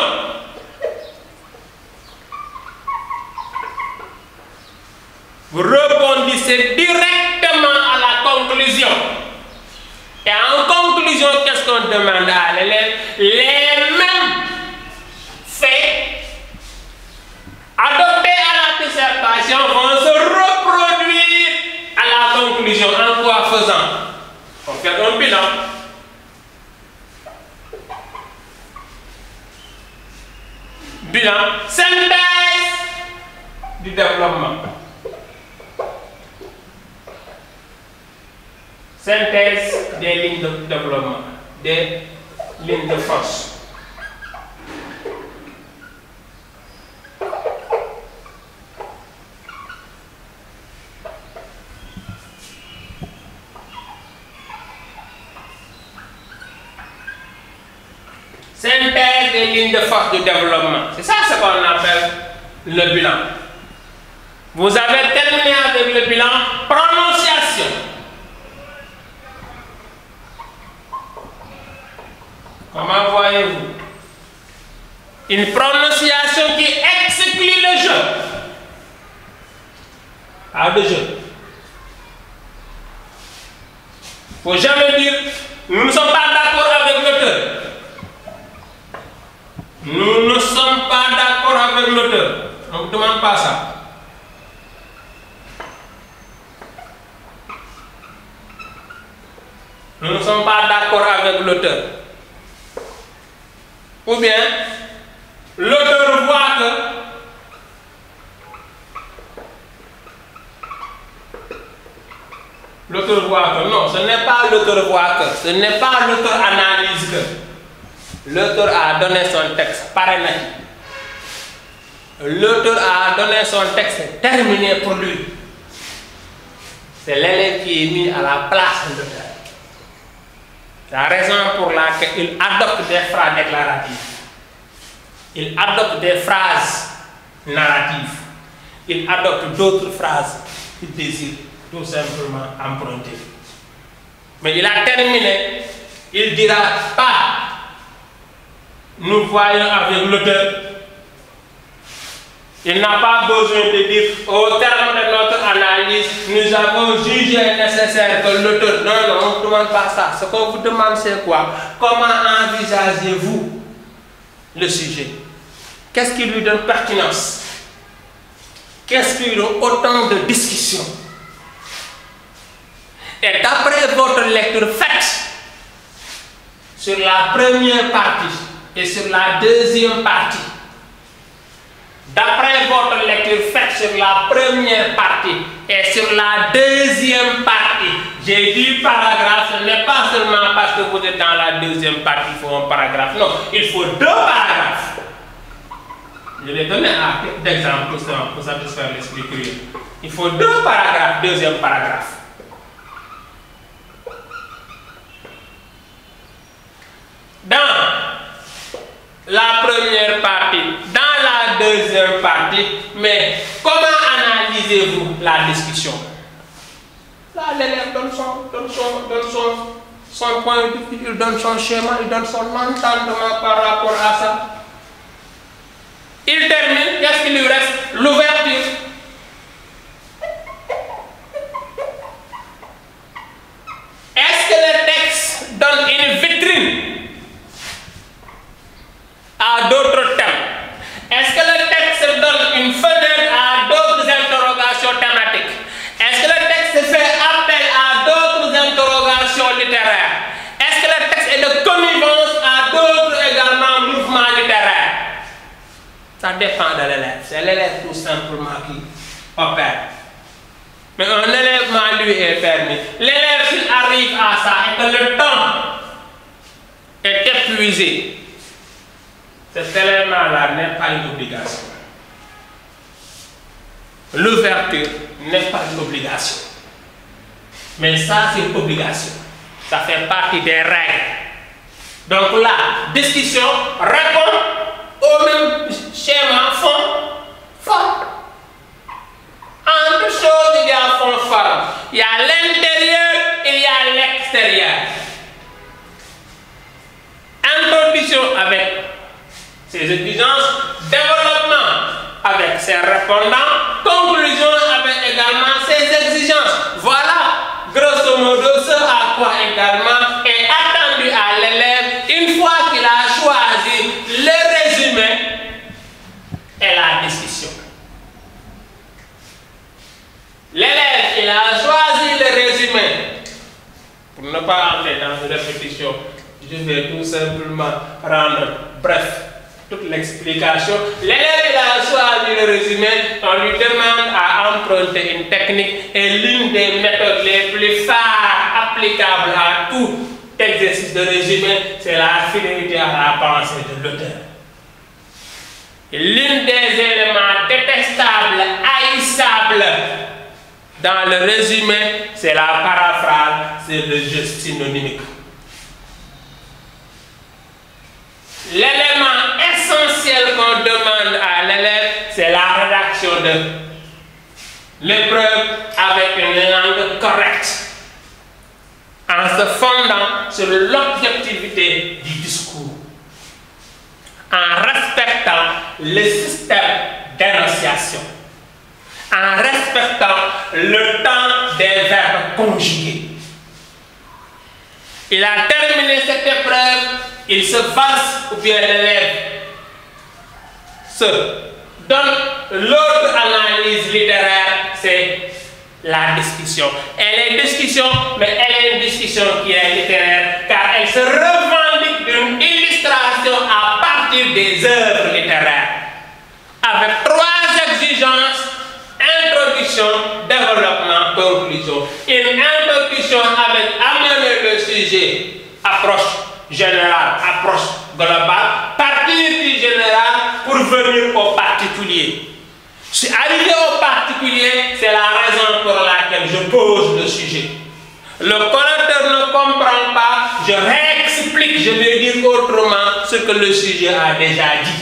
Vous rebondissez directement à la conclusion. Et en conclusion, qu'est-ce qu'on demande à l'élève? Les mêmes faits adoptés à la dissertation vont se reproduire à la conclusion. En quoi faisant? On fait un bilan. Bilan. Synthèse du développement. Synthèse des lignes de développement, des lignes de force. synthèse des lignes de force du développement. C'est ça ce qu'on appelle le bilan. Vous avez terminé avec le bilan. Prononciation. Comment voyez-vous? Une prononciation qui exclut le jeu. Pas de jeu. Il ne faut jamais dire nous ne sommes pas d'accord avec l'auteur. Nous ne sommes pas d'accord avec l'auteur. On ne demande pas ça. Nous ne sommes pas d'accord avec l'auteur. Ou bien, l'auteur voit que l'auteur voit que non, ce n'est pas l'auteur voit que, ce n'est pas l'auteur analyse que. L'auteur a donné son texte, pareil. L'auteur a donné son texte terminé pour lui. C'est l'élève qui est mis à la place de l'auteur. C'est la raison pour laquelle il adopte des phrases déclaratives. Il adopte des phrases narratives. Il adopte d'autres phrases qu'il désire tout simplement emprunter. Mais il a terminé. Il ne dira pas nous voyons avec l'auteur. Il n'a pas besoin de dire au terme de notre analyse, nous avons jugé nécessaire que l'auteur. Non, non, on ne demande pas ça. Ce qu'on vous demande, c'est quoi? Comment envisagez-vous le sujet? Qu'est-ce qui lui donne pertinence? Qu'est-ce qui lui donne autant de discussion? Et d'après votre lecture faite sur la première partie et sur la deuxième partie, d'après votre lecture faite sur la première partie et sur la deuxième partie, j'ai dit paragraphe, ce n'est pas seulement parce que vous êtes dans la deuxième partie, il faut un paragraphe. Non, il faut deux paragraphes. Je vais donner un exemple pour satisfaire l'esprit curieux. Il faut deux paragraphes, deuxième paragraphe. Dans la première partie, dans la deuxième partie, mais comment analysez-vous la discussion? Là, l'élève donne son, donne son, donne son, son point de vue, il donne son schéma, il donne son entendement par rapport à ça. Il termine, qu'est-ce qu'il lui reste? L'ouverture. Est-ce que le texte donne une vitrine à d'autres thèmes? Est-ce que le texte donne une fenêtre à d'autres interrogations thématiques? Est-ce que le texte fait appel à d'autres interrogations littéraires? Est-ce que le texte est de connivence à d'autres également mouvements littéraires? Ça dépend de l'élève. C'est l'élève tout simplement qui opère. Mais un élèvement lui est permis. L'élève, s'il arrive à ça et que le temps est épuisé, cet élément-là n'est pas une obligation. L'ouverture n'est pas une obligation. Mais ça, c'est une obligation. Ça fait partie des règles. Donc là, discussion répond au même schéma fond, forme. En toute chose, il y a fond, forme. Il y a l'intérieur, il y a l'extérieur. Introduction avec ses exigences, développement avec ses répondants, conclusion avec également ses exigences. Voilà, grosso modo, ce à quoi également est attendu à l'élève une fois qu'il a choisi le résumé et la discussion. L'élève, il a choisi le résumé. Pour ne pas entrer dans une répétition, je vais tout simplement rendre bref toute l'explication. L'élève, il a choisi le résumé, on lui demande à emprunter une technique et l'une des méthodes les plus phares applicables à tout exercice de résumé, c'est la fidélité à la pensée de l'auteur. L'une des éléments détestables, haïssables dans le résumé, c'est la paraphrase, c'est le jeu synonymique. l'élément essentiel qu'on demande à l'élève, c'est la rédaction de l'épreuve avec une langue correcte, en se fondant sur l'objectivité du discours, en respectant le système d'énonciation, en respectant le temps des verbes conjugués. Il a terminé cette épreuve, il se verse, ou bien l'élève se donne l'autre analyse littéraire, c'est la discussion. Elle est discussion, mais elle est une discussion qui est littéraire, car elle se revendique d'une illustration à partir des œuvres littéraires, avec trois exigences: introduction, développement, conclusion. Une introduction avec amener le sujet, approche générale, approche globale, partir du général pour venir au particulier. Si arrivé au particulier, c'est la raison pour laquelle je pose le sujet. Le correcteur ne comprend pas, je réexplique, je vais dire autrement ce que le sujet a déjà dit.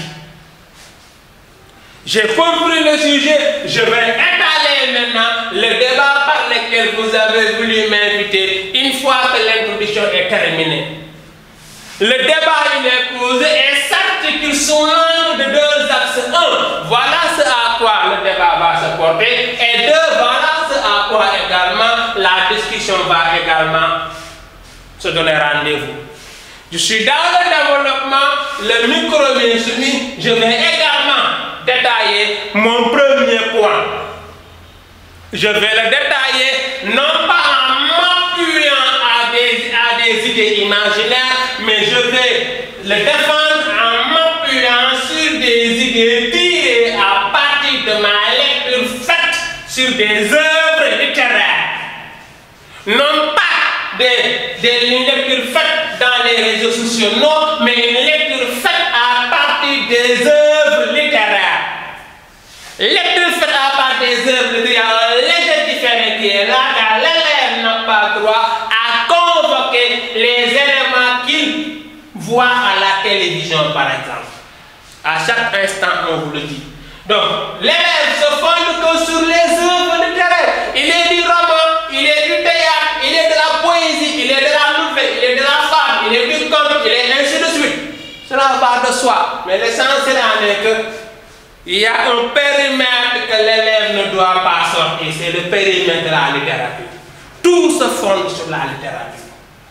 J'ai compris le sujet, je vais étaler maintenant le débat par lequel vous avez voulu m'inviter une fois que l'introduction est terminée. Le débat il est posé et s'articule sous l'angle de deux axes. Un, voilà ce à quoi le débat va se porter, et deux, voilà ce à quoi également la discussion va également se donner rendez-vous. Je suis dans le développement, le micro m'est soumis, je vais également détailler mon premier point. Je vais le détailler non pas en m'appuyant à des, à des idées imaginaires, mais je vais le défendre en m'appuyant sur des idées tirées à partir de ma lecture faite sur des œuvres littéraires. Non pas des, des lectures faites dans les réseaux sociaux, non, mais une lecture faite à partir des œuvres littéraires. Lecture faite à partir des œuvres littéraires, il y a un léger différent qui est là, car l'élève n'a pas droit à convoquer les éléments qu'il voit à la télévision, par exemple. À chaque instant, on vous le dit. Donc, l'élève se fonde que sur les œuvres littéraires. Il est du roman, il est du théâtre, il est de la poésie, il est de la nouvelle, il est de la fable, il est du conte, il est ainsi de suite. Cela va de soi. Mais l'essentiel en est que il y a un périmètre que l'élève ne doit pas sortir. C'est le périmètre de la littérature. Tout se fonde sur la littérature.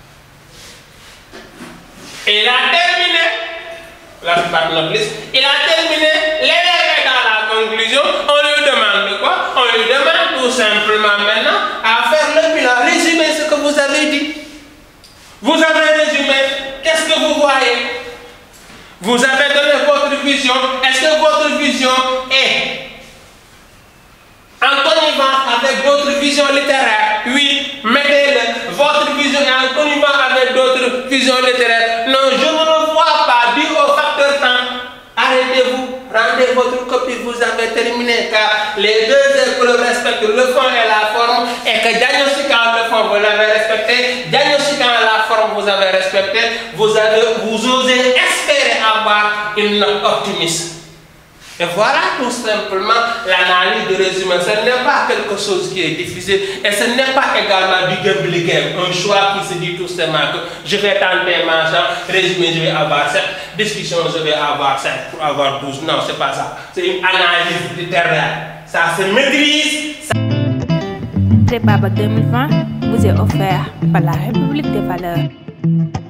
Et il a terminé, la plupart de notre liste, il a terminé, l'élève est dans la conclusion, on lui demande quoi? On lui demande tout simplement maintenant à faire le bilan, résumer ce que vous avez dit. Vous avez résumé, qu'est-ce que vous voyez? Vous avez donné votre vision, est-ce que votre vision est en connivence avec d'autres visions littéraires? Oui, mettez-le. Votre vision est en connivence avec d'autres visions littéraires? Non, je ne le vois pas. Dû au facteur temps, arrêtez-vous, rendez votre copie, vous avez terminé, car les deux écoles respectent le fond et la forme, et que diagnostiquant le fond, vous l'avez respecté, diagnostiquant la forme, vous avez respecté, vous, avez, vous osez espérer avoir une note optimiste. Et voilà tout simplement l'analyse de résumé. Ce n'est pas quelque chose qui est difficile, et ce n'est pas également du gambling game, un choix qui se dit tout simplement que je vais tenter ma chance, résumé je vais avoir sept, discussion je vais avoir cinq pour avoir douze. Non, c'est pas ça. C'est une analyse littéraire. Ça se maîtrise. Ça... Prépa Bac deux mille vingt vous est offert par la République des valeurs.